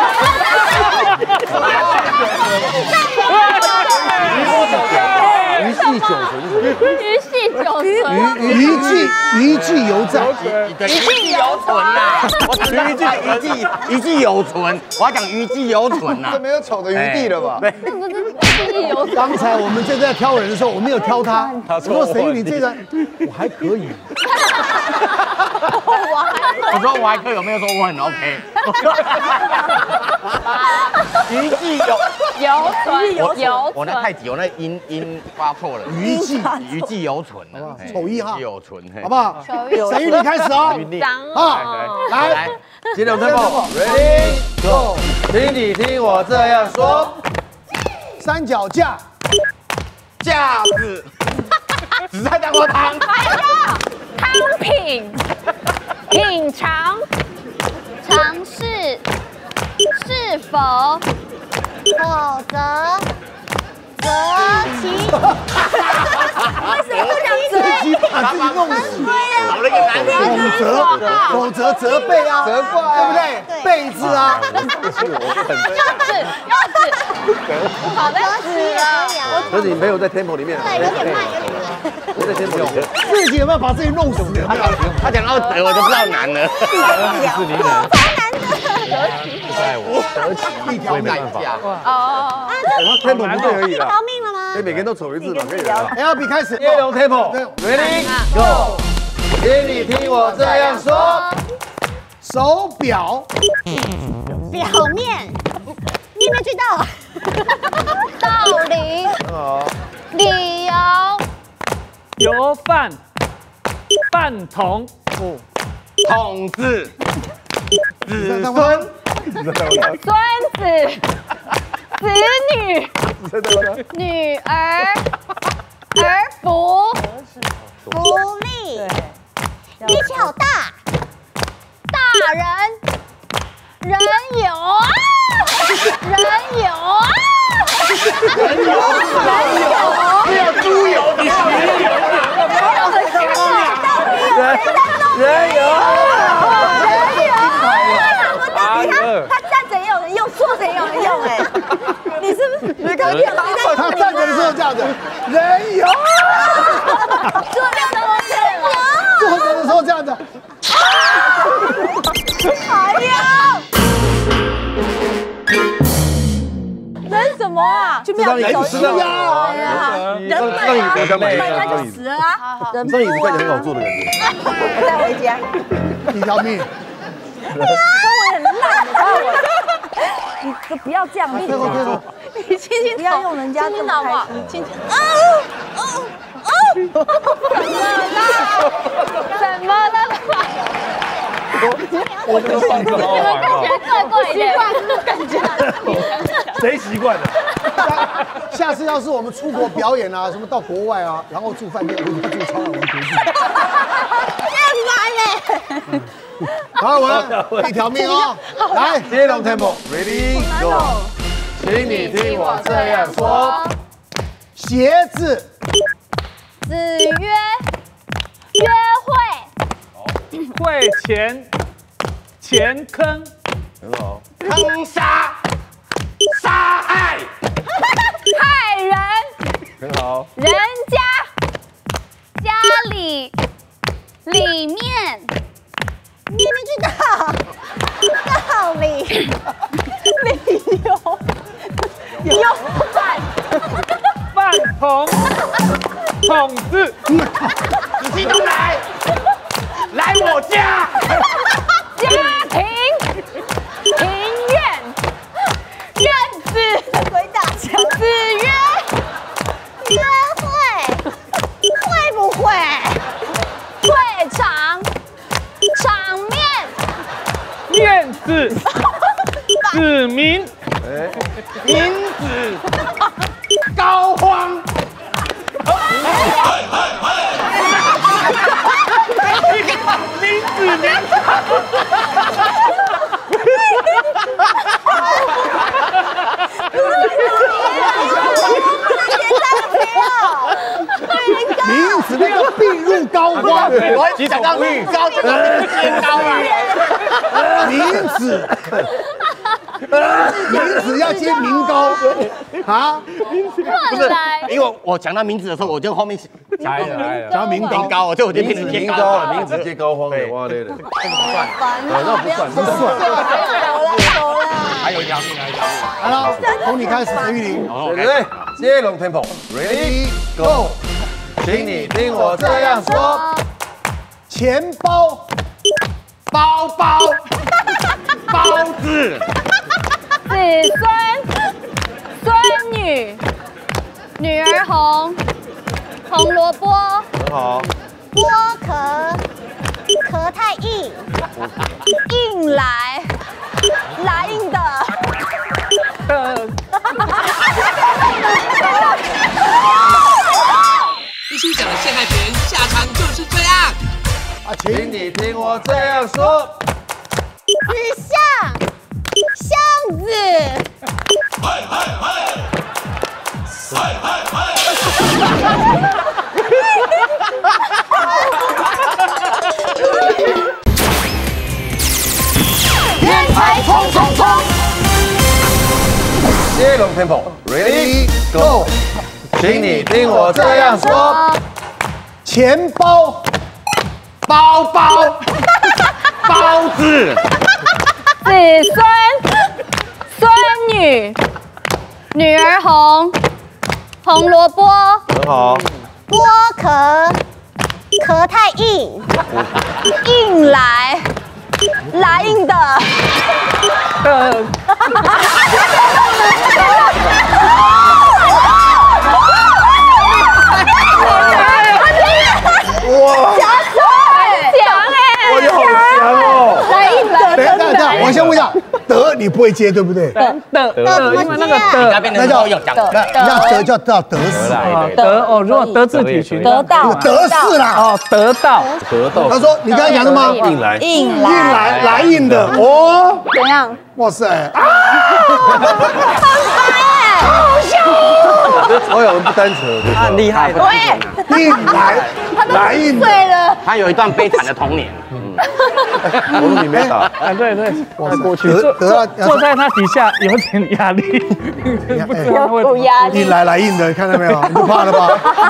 余系久存， 余系久存， 余悸余悸犹在， 余悸犹存呐！我只余悸余悸余悸犹存，我要讲余悸犹存呐。 这没有丑的余地了吧？ 对， 那不是余悸犹存。 刚才我们正在挑人的时候，我没有挑他。我说沈玉琳这个我还可以。 我说我还可以，有没有说我很 OK？ 余悸犹犹存，犹存。 我那太急，我那音音发错了。 余悸余悸犹存啊， 丑一哈， 犹存， 好不好？沈玉琳开始哦。啊，来， 接龙 tempo，ready go， 请你听我这样说， 三脚架， 架子，紫菜蛋花汤， 还有汤品，品尝，尝试，是否，否则，择其。为什么讲自己把自己弄死？ 找了一个难题， 否则，否则责备啊，责怪，对不对？被字啊， 柚子，柚子，好的，死了。 可是你没有在 tempo 里面， 对，有点慢，有点慢。 我在 tempo 里面， 自己有没有把自己弄死？有没有？ 他讲到得，我就知道难了。 是你的， 爱我，得其一条代价。 哦， 他 tempo 不对而已啦。 逃命了吗？ 所以每个人都走一次嘛，可以的。 L B 开始， 接龙 tempo，ready go， 请你听我这样说， 手表， 表面，你有没有知道？道理，理由， 油饭，饭桶， 筒子，子孙， 孙子，子女，女儿，儿福，福利，力气好大，大人，人有啊，人有啊， 人有，人有，没有猪油，你是人有， 人人有， 人有，他他站着也有人用，坐着也有人用，哎，你是不是？你刚练完， 他站着的时候这样子，人有， 坐着的时候， 坐着的时候这样子， 哎呀！人什么啊？去庙里走一走呀！人让椅子们他就死了啊！ 人上椅子看起来很好坐的感觉。 我带回家。 一条命。 中文很烂，你知道我。你就不要这样，你你轻轻不要用人家这么开心， 轻轻。啊啊啊！怎么了？怎么了？ 我这个放歌好玩哦。 你们看起来怪怪的，感觉。 谁习惯的？ 下次要是我们出国表演啊，什么到国外啊，然后住饭店，我就住超好玩隔壁。 太烦嘞！ 好，我一条命哦。来， 接龙 tempo，ready go， 请你听我这样说。 鞋子， 子曰，约会， 会前前坑， 很好。 坑杀，杀害， 害人， 很好。 人家，家里，里面， 你们知道道理，理由，有饭， 饭桶，桶子， 仔细都来，来我家， 家庭，庭院，院子， 鬼打墙， 子曰， 约会，会不会？ 会场，场面， 面子，子民， 名字，膏肓。 名字名名字那个病入膏肓， 我讲到女高就尖高了。 名字，名字要接名高啊？ 不是，因为我讲到名字的时候，我就后面来了来了， 讲名高高，我就我就名字名高了，名字接高肓了，哇对了。那不算，不算。 走了， 还有一条命，还有一条命。 好了，从你开始，陈玉玲。 对对对，接龙 tempo，ready go， 请你听我这样说。 钱包， 包包，包子， 子孙，孙女，女儿红，红萝卜， 很好。 剥壳，壳太硬， 硬来， 来硬的， 必须讲的陷害别人，下场就是这样。 啊， 请你听我这样说。 纸箱，箱子， 天才冲冲冲！ 接龙 tempo，ready go， 请你听我这样说。 钱包， 包包，包子， 子孙，孙女，女儿红，红萝卜， 很好。 剥壳，壳太硬， 硬来， 来硬的， 哇， 夹手哎， 强哎， 哇，你好强哦！ 来硬的， 等一下，等一下，我先问一下，德你不会接对不对？ 的的，因为那个的那叫有讲那那德叫叫德士， 得哦，如果德智体群， 得到， 德士啦。 哦，得到， 得到。 他说你刚才讲的吗？ 硬来， 硬硬来来硬的哦。 怎样？ 哇塞！ 所有人不单扯， 他很厉害的。 喂， 硬来来硬的。 对了， 他有一段悲惨的童年。 我说你没打。 哎，对对， 哇过去德德坐在他底下有点压力，不知道会有压力。 硬来来硬的，看到没有？你不怕了吧？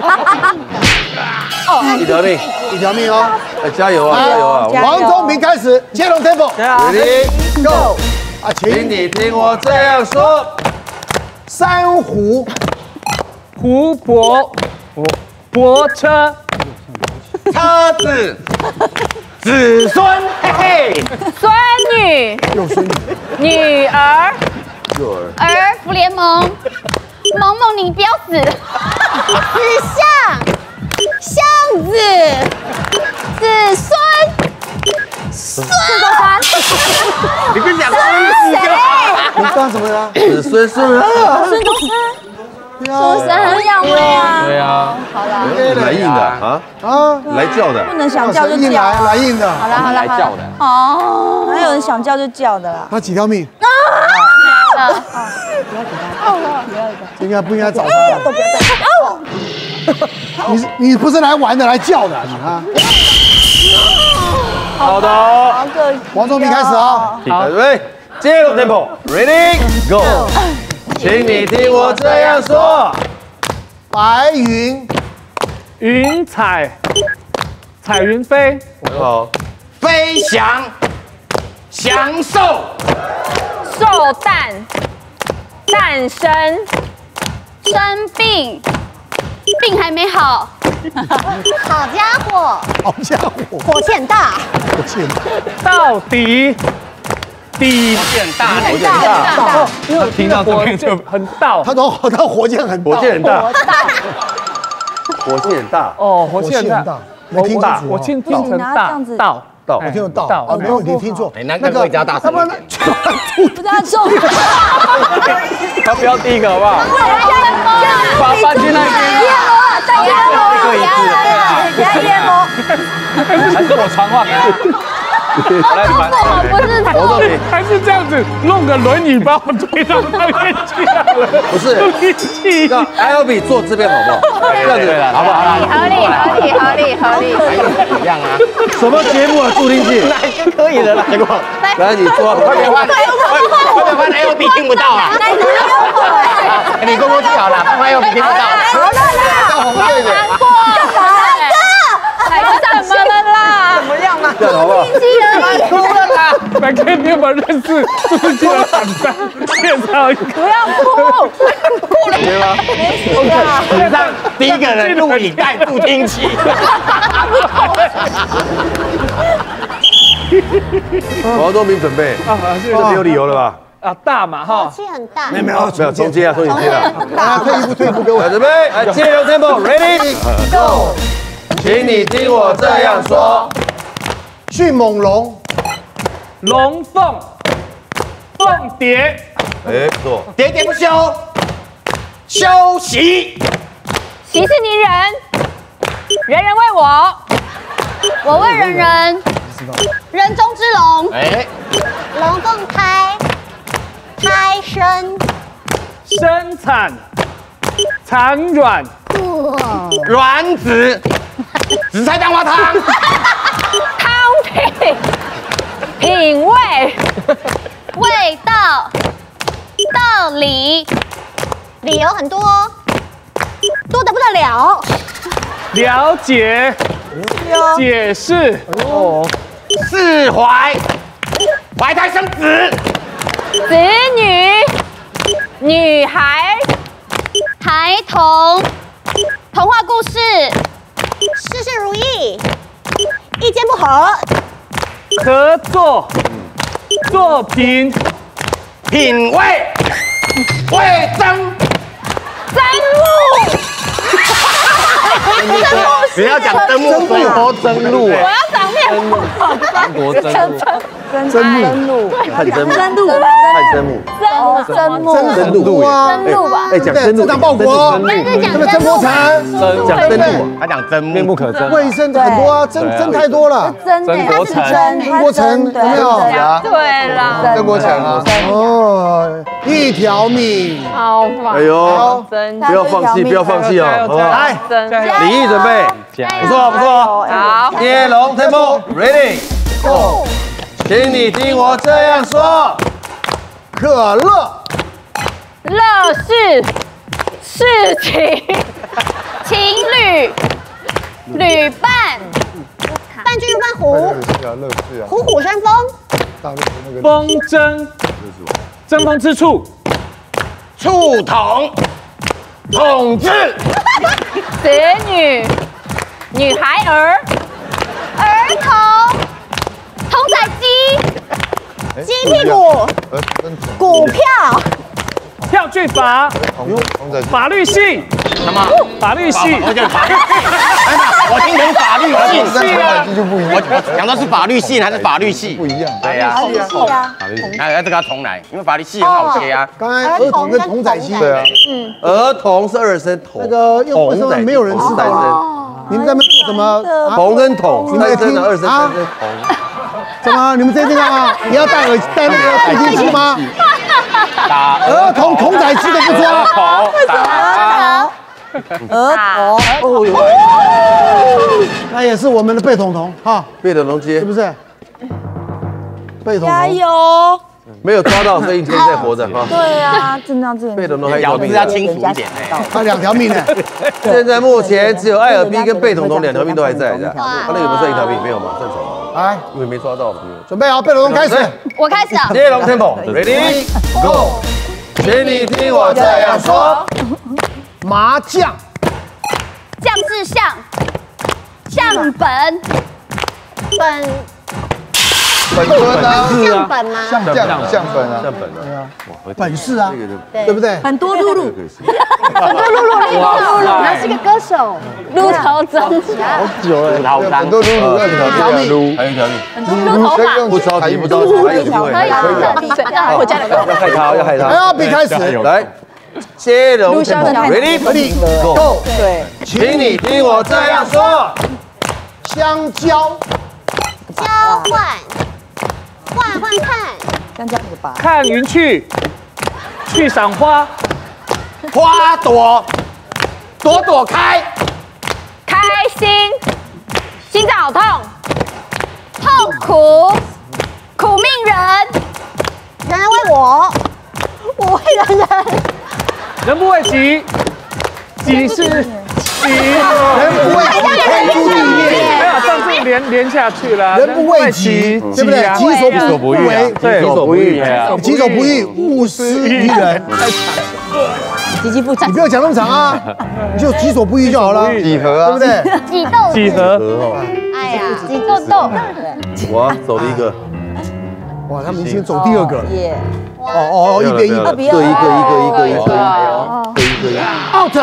一条命， 一条命哦！ 哎，加油啊，加油啊！ 黄宗平开始，接龙 tempo，ready go！啊， 请请你听我这样说。 珊瑚， 湖泊，泊车， 车子，子孙，嘿嘿， 孙女， 有孙女， 女儿， 幼儿， 儿福联盟，萌萌你不要死， 纸箱，箱子，子孙，孙中山， 你跟讲谁？ 你刚什么呀？ 子孙孙啊， 孙中山， 对啊， 山很养威啊。 对啊， 好啦， 哎对对， 来硬的啊啊， 来叫的， 不能想叫就硬叫。 来来硬的。 好了好了， 来叫的。 哦，哪有人想叫就叫的啦？ 他几条命？ 啊！不要给他，不要应该不应该找他？ 都不要再。 你是你不是来玩的，来叫的，你啊！ 好的， 好可惜。 王宗明开始啊！ 好，准备，接龙 tempo，ready go， 请你听我这样说， 白云， 云彩，彩云飞， 很好， 飞翔，享受， 寿诞，诞生， 生病，病还没好。 好家伙， 好家伙， 火气很大， 我气了。 到底，底火箭大， 火箭大， 因为听到这边就很到， 他说他火箭很大， 火箭很大，火箭很大， 哦，火箭很大， 没听清楚， 我听听成大到。 到， 我听得到，啊，没问题，听错。 哎，那那个加大声一点。 不要重， 他不要第一个好不好？把把进来。 再淹我，再淹我，再淹我。 还是我传话给他。来， 不是他， 我告诉你， 还是这样子，弄个轮椅把我推到那边去了。 不是，让 L B 坐这边好不好？这样子好不好？ 合理合理合理合理。 一样啊。 什么节目啊？助听器？ 哪一个可以的啦？结果， 来你坐， 快点换，快点换 L B 听不到啊！你过过去好了，换 L B 听不到。 好了啦， 不要难过，干嘛？怎么了啦？ 怎么样啊？ 这样好不好？ 哭了啦！ 白哥，你有没有认识助听器的厂商？介绍一个。 不要哭， 对吗？ 史上第一个人录影带助听器。 王宗明准备啊，这没有理由了吧？ 啊，大嘛哈， 气很大。 没有没有没有，重接啊，重接啊。 来退一步，退一步给我准备，来接龙 tempo，ready go， 请你听我这样说， 迅猛龙， 龙凤，凤蝶， 哎，不错， 喋喋不休，休息， 息事宁人，人人为我， 我为人人，人中之龙， 哎， 龙凤胎，胎生， 生产，产卵， 卵子，紫菜蛋花汤， 汤品，品味， 味道，道理， 理由很多，多得不得了。 了解，解释，哦， 释怀，怀胎生子， 子女，女孩， 孩童，童话故事， 事事如意，意见不合， 合作，作品， 品味，味增， 真木。 你要讲真木，所以说真路我哎。 要长面目， 中国真路， 真路， 看真木， 真路， 看真木， 真木， 真路啊， 真路吧。 哎，讲真路， 正当报国， 真路， 那个曾国成， 讲真路， 他讲真木， 面目可憎。 卫生很多啊，真真太多了。 真的，他是真， 曾国成有没有？ 对啦， 曾国成啊， 哦，一条命。 好吧， 哎呦， 真不要放弃，不要放弃哦，好不好？ 来， 真李毅准备，不错不错， 好， 接龙 tempo，ready go， 请你听我这样说， 可乐， 乐事，事情， 情侣，旅伴， 伴君如伴虎， 是啊，乐事啊， 虎虎生风， 大陆那个风筝，争风吃醋， 触统，统治， 子女，女孩儿， 儿童，童仔鸡， 鸡屁股， 呃，真挺股票， 票据法， 同同在法律系， 什么？ 法律系， 我讲法律，我听成法律系跟同仔鸡就不一样， 我讲的是法律系还是法律系？ 不一样。 对呀， 是啊， 哎，这个要重来，因为法律系很好切啊。 刚才儿童跟童仔鸡， 对啊， 儿童是二声童， 那个又为什么没有人知道呢？ 你们在那边做什么？ 铜跟桶， 你们在听二声啊？ 三声铜。 怎么？你们在听干嘛？你要戴耳戴那个助听器吗？ 打儿童童仔机都不抓。 儿童， 哦哟，那也是我们的贝彤彤哈， 贝彤彤接是不是？贝彤加彤油！ 没有抓到，所以你现在活着哈。 对啊，真的这贝彤彤还有一条命， 要清楚一点哎。 他两条命呢。 现在目前只有艾尔 B 跟贝彤彤两条命都还在的，他那个有没有剩一条命？没有嘛，正常。 来， 因为没抓到嘛。 准备好，贝彤彤开始。 我开始啊。 接龙 tempo，ready go， 请你听我这样说。 麻将， 将是相，相本，本本尊啊， 相本吗？ 相将相本啊， 相本啊， 本事啊，对不对？ 很多露露， 很多露露露露， 他是个歌手， 露头长， 好久了，很多露露，要条命，撸， 还有一条命， 很多露头发， 不着急不着急，还有机会， 可以啊，我家两个， 要害他，要害他。 还要比开始， 来，接龙 tempo，ready go， 对， 请你听我这样说。 香蕉， 交换，换换看，像这样子吧。 看云去，去赏花， 花朵，朵朵开， 开心，心脏好痛， 痛苦，苦命人， 人人为我，我为人人， 人不为己，己是己， 人不为己，天诛地灭。 没有，上次连连下去了。 人不为己，对不对？己所不为， 对，己所不欲， 己所不欲，勿施于人。 积极不你不要讲那么长啊，你就己所不欲就好了， 几何啊， 对不对？ 挤豆几何？ 哎呀，挤豆豆， 我走了一个， 哇，他们已经走第二个了。 耶， 哦哦哦，一边一个，一个一个一个一个一个一个一个 out。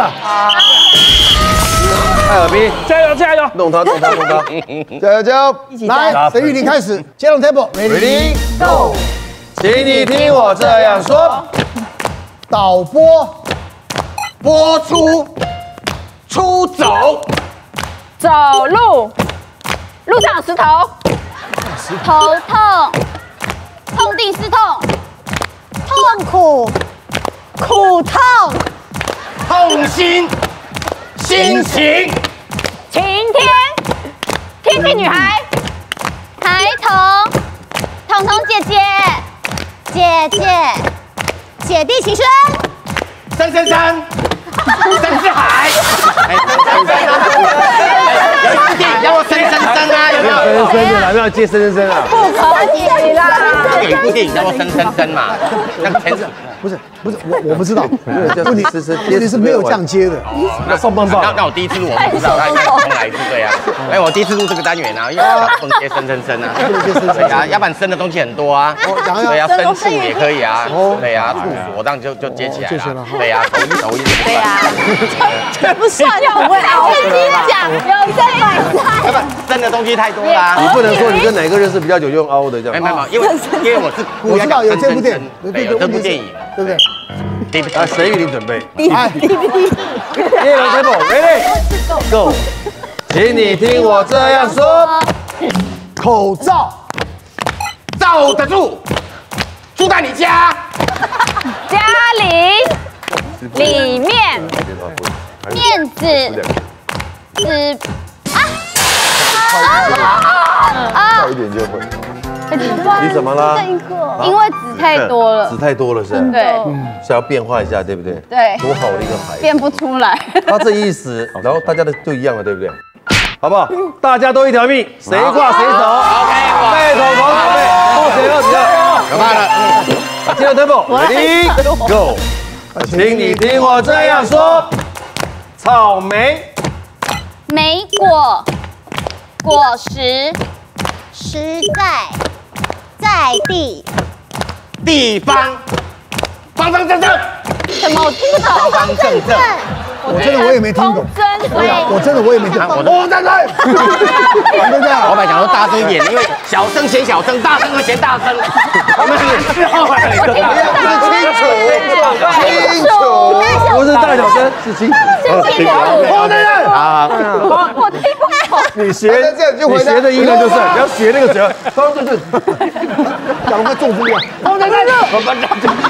艾尔 B， 加油加油！ 弄他弄他弄他， 加油加油！ 来，沈玉琳开始，接龙 tempo，ready go， 请你听我这样说。 导播， 播出，出走， 走路，路上有石头， 头痛，痛定思痛， 痛苦，苦痛， 痛心，心情， 晴天，天气女孩， 孩童，彤彤姐姐， 姐姐，姐弟情深， 深深深，深是海，哎，深深深啊！有一部电影叫做《深深深》啊，有没有？ 深深深，哪边要接深深深啊？ 不可以啦！ 有一部电影叫做《深深深》嘛，那个前世不是不是我我不知道， 问题是是问题是没有这样接的。 那棒棒棒， 那那我第一次录我不知道，那应该重来一次对啊。哎，我第一次录这个单元啊，因为不能接深深深啊，对啊，要不然深的东西很多啊，对啊，深处也可以啊，对啊，处所这样就就接起来了，对啊，抖音抖音， 对呀，这不算很会熬的吧？ 讲有在买菜， 要不然深的东西太多啦。 你不能说你跟哪个认识比较久用凹的这样。 没有没有，因为因为我是故意要讲深深深，对，有这部电影， 对不对？ 啊，沈玉琳准备。 来， 接龙 tempo，ready go， 请你听我这样说。 口罩， 罩得住，住在你家， 家里，里面， 面子，纸啊快一点就会。 你怎么啦？ 因为纸太多了纸，太多了是吧？ 对是要变化一下，对不对？ 对， 多好的一个牌子。 变不出来。 他这意思，然后大家的就一样了，对不对？好不好？大家都一条命，谁挂谁走。 OK， 贝头头准备，目前二比二， 有怕了。 接着 tempo，ready go， 请你听我这样说。草莓， 莓果，果实， 实在，在地， 地方，方方正正， 什么？我听不懂。 方方正正。 我真的我也没听懂， 真我真的我也没听懂。 我站在， 对不对？ 老板讲说大声一点，因为小声嫌小声，大声会嫌大声。我们之后来清楚，清楚， 不是大小声， 呢？是清楚。 是清楚。 后的人啊， 我听不懂。 你学你学的音呢就是，你要学那个舌，刚刚就是讲快中风了。 后的人，我们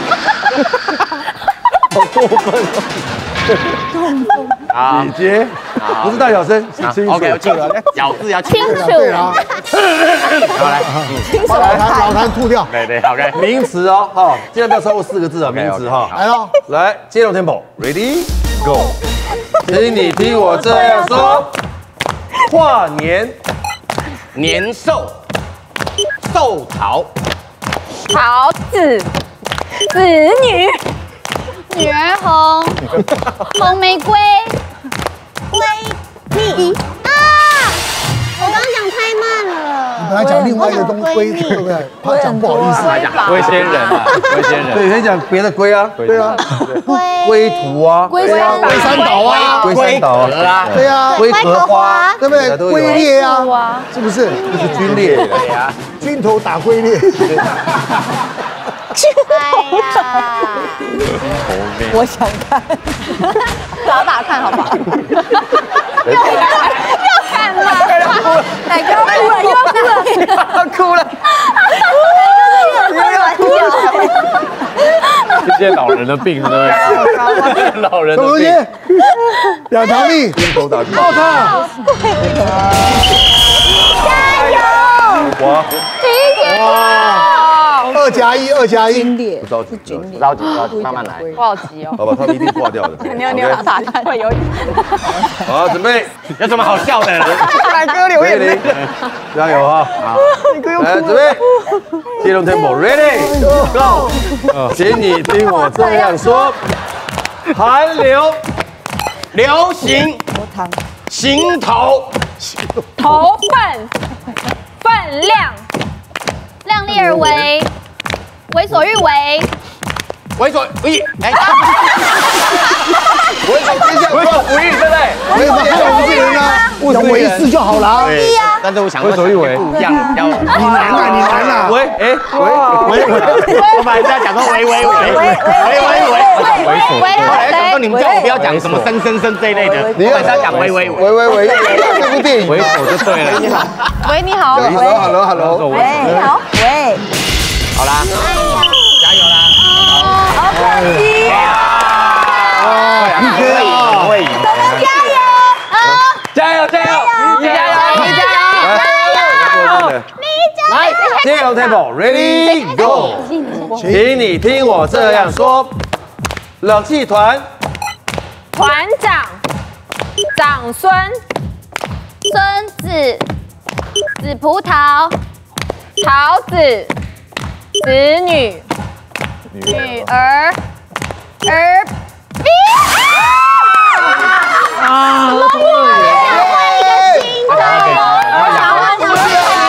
好过分哦！ 好， 姐姐，不是大小声，是清楚。 OK， 清楚，咬字要清楚。 对啊。 好来， 把老痰老痰吐掉。 对对 ，OK。 名词哦，哈，尽量不要超过四个字啊，名词哈。 来喽， 来，接龙 tempo，ready go。请你听我这样说：跨年， 年兽，寿桃， 桃子，子女， 女儿红，红玫瑰， 闺蜜啊！我刚刚讲太慢了。 本来讲另外一个东西，龟，对不对？怕讲不好意思。 龟仙人啊，龟仙人。 对，可以讲别的龟啊。 对啊。 龟图啊， 龟山龟山岛啊， 龟山岛啊， 对啊， 龟壳花， 对不对？龟裂啊，是不是？ 这是军裂， 对呀， 军头打龟裂。 哎呀， 我想看， 打打看好不好？ 又看了， 奶哥哭了，又哭了， 哭了， 又要哭了。 这些老人的病，对不对？老人的什么东西病。 两条命， 军头打龟， 爆他！ 加油！ 哇， 哇！二加一，二加一， 不着急， 不着急，不着急，慢慢来。 不好急哦。 好吧，他们一定挂掉的。 你要你要打打看，会有。 好，准备， 有什么好笑的？ 奶哥流眼泪， 加油啊！来，准备，接龙 tempo，ready go，请你听我这样说：寒流， 流行，行头， 头份，分量， 量力而为，为所欲为， 为所欲为，哎， 为所为所为所不欲，对不对？ 为什么还有不是人呢？讲为事就好了。 对呀。但是我想说，不一样，比较你难了，你难了。 喂，哎，喂，喂， 我本来是要讲说喂喂喂喂喂喂喂， 为后来想说你们叫我不要讲什么生生生这一类的，我本来是要讲喂喂喂喂喂喂，这部电影为首就对了。 喂，你好。 Hello，Hello，Hello。 喂，你好，喂， 好啦，加油啦！ 好可惜啊！ 你可以啊， 会赢， 我们加油啊！ 加油加油！ 你加油！你加油！ 来，接龙 tempo，ready go，请你听我这样说：冷气团， 团长，长孙， 孙子，紫葡萄， 桃子，子女， 女儿，儿兵。 啊， 我换一个新的，我想换新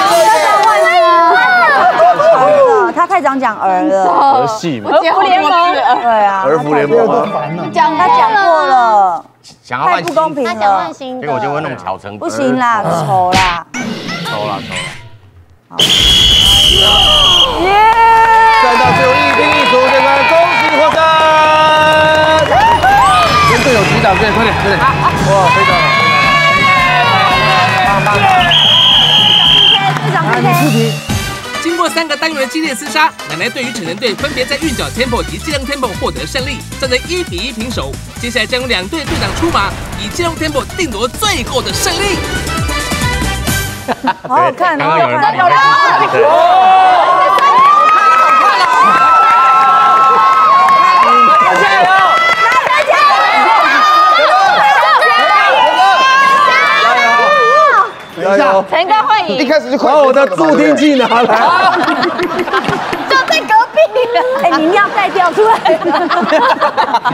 的。 他太常讲儿了， 儿戏嘛， 儿福联盟， 对啊， 儿福联盟啊， 讲他讲过了，太想要换不公平他想换了， 新的， 结果我就会弄巧成， 不行啦，丑啦， 抽了抽了。 站到最后一兵一卒，这个恭喜获胜！跟队友击掌，对，快点，快点！哇，非常好，棒棒！ 非常来，第四题， 经过三个单元的激烈厮杀，奶奶队与逞能队分别在韵脚 tempo 及接龙 tempo 获得胜利，站在一比一平手。接下来将由两队队长出马，以接龙 tempo 定夺最后的胜利。 好好看，好好看， 有人等一下， 成功会赢。 一开始就快把我的助听器拿来。 就在隔壁，哎，你尿袋掉出来了。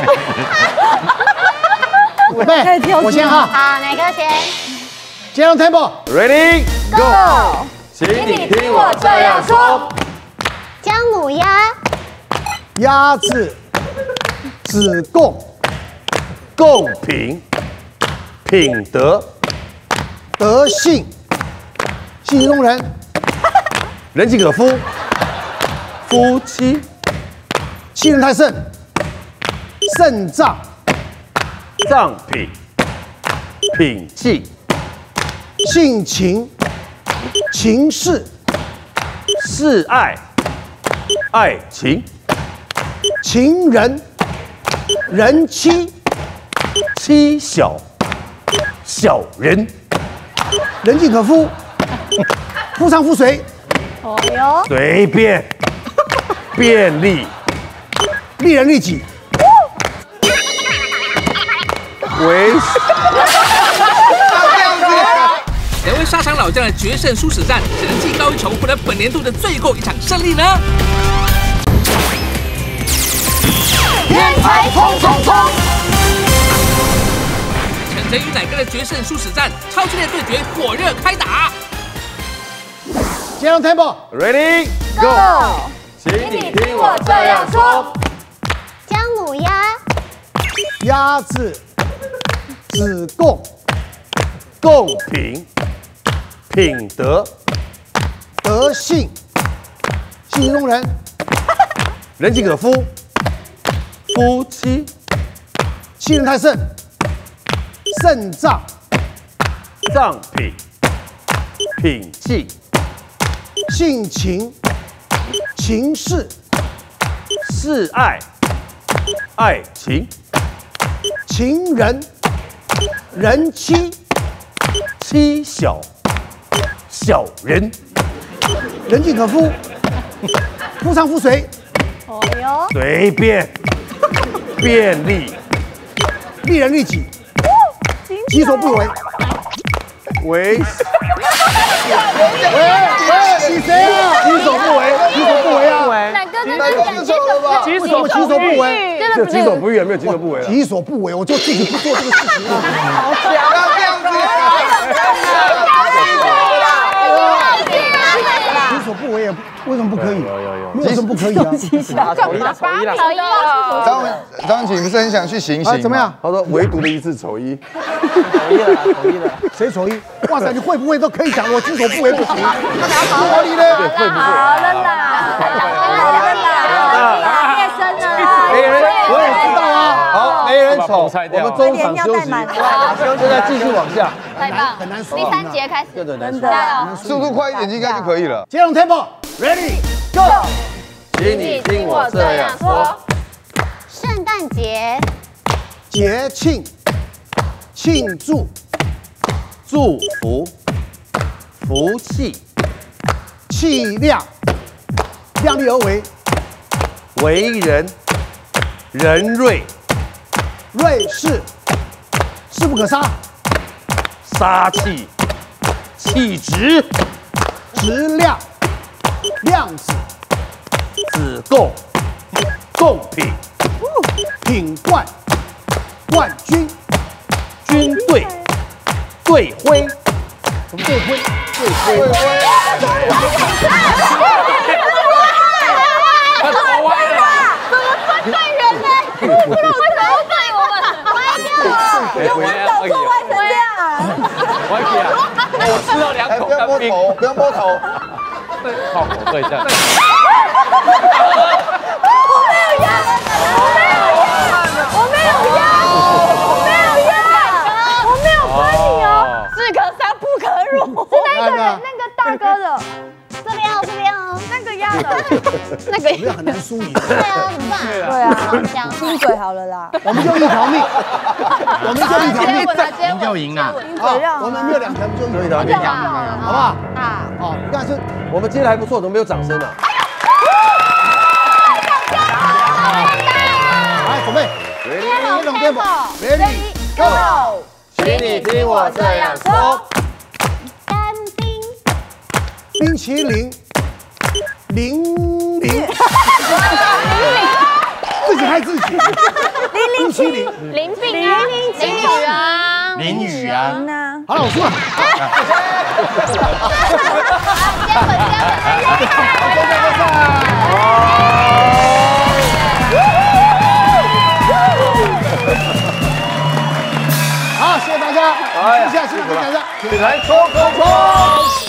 妹，我先哈， 好，哪个先？ 接龙 tempo， Ready go，请你听我这样说： 姜母鸭， 鸭子，子贡， 贡品，品德， 德性，形容人， 人尽可夫，夫妻， 欺人太甚，肾脏， 藏品，品器， 性情，情事， 示爱，爱情， 情人，人妻， 妻小，小人， 人尽可夫，夫唱妇随， 哦哟， 随便，便利， 利人利己， 为。 两位沙场老将的决胜殊死战，只能技高一筹，获得本年度的最后一场胜利呢？ 天才冲冲冲！ 陈晨与乃哥的决胜殊死战，超激烈对决火热开打。 接龙 tempo Ready Go！ 请你听我这样说。 姜母鸭， 鸭子，子贡， 贡品，品德， 德性，性中人， 人尽可夫，夫妻， 欺人太甚，肾脏， 藏品，品器， 性情，情事， 示爱，爱情， 情人，人妻， 妻小，小人， 人尽可夫，夫唱妇随， 哦哟， 随便，便利， 利人利己，己所不为。 为。 喂喂，你谁啊？己所不为，己所不为啊！ 哪个跟他讲己所己所不为， 只有己所不欲，没有己所不为了。 己所不为，我就自己不做这个事情啊！ 好强啊，这样子。 己所不为也为什么不可以？有有有，没有什么不可以啊？ 丑一了，丑一了，丑一了。张张启不是很想去行刑？ 怎么样？ 他说唯独的一次丑一。 丑一了，丑一了。 谁丑一？哇塞，你会不会都可以讲，我己所不为不行。 好你呢？ 对，会不会？ 好了啦，好了啦，变身了啦。 没人， 我也知道啊。 好，没人丑，我们中场休息，现在继续往下。 太棒， 很难说。 第三节开始， 真的，加油！ 速度快一点应该就可以了。 接龙 tempo ready go。 请你听我这样说。 圣诞节， 节庆，庆祝， 祝福，福气， 气量，量力而为， 为人，仁瑞， 瑞士，势不可杀， 杀气，气质， 质量，量子， 子贡，贡品， 品冠，冠军， 军队，队徽， 什么队徽？ 队徽。 他走歪了，怎么分队员呢？为什么要对我们？歪掉，有领导做歪成这样。 歪掉，我吃了两口。 不要摸头，不要摸头。 靠口对战。 我没有压，我没有压，我没有压，我没有分你哦，士可杀不可辱。是那个那个大哥的，这边哦，这边哦，那个压的，那个这很难输赢。 对啊，怎么办？对啊，亲嘴好了啦， 我们就一条命，我们就一条命， 赢就赢啊！ 好，我们没有两条，就一条命，好不好？ 啊， 好，但是我们接的还不错，怎么没有掌声啊？ 来，准备，ready，龙 tempo，ready go， 请你听我这样说。 干冰， 冰淇淋，零零，自己害自己，冰淇淋， 林病啊，林雨啊， 淋雨啊！ 好了，我输了。 接吻接吻， 好，谢谢大家，谢谢，谢谢大家， 来冲冲冲！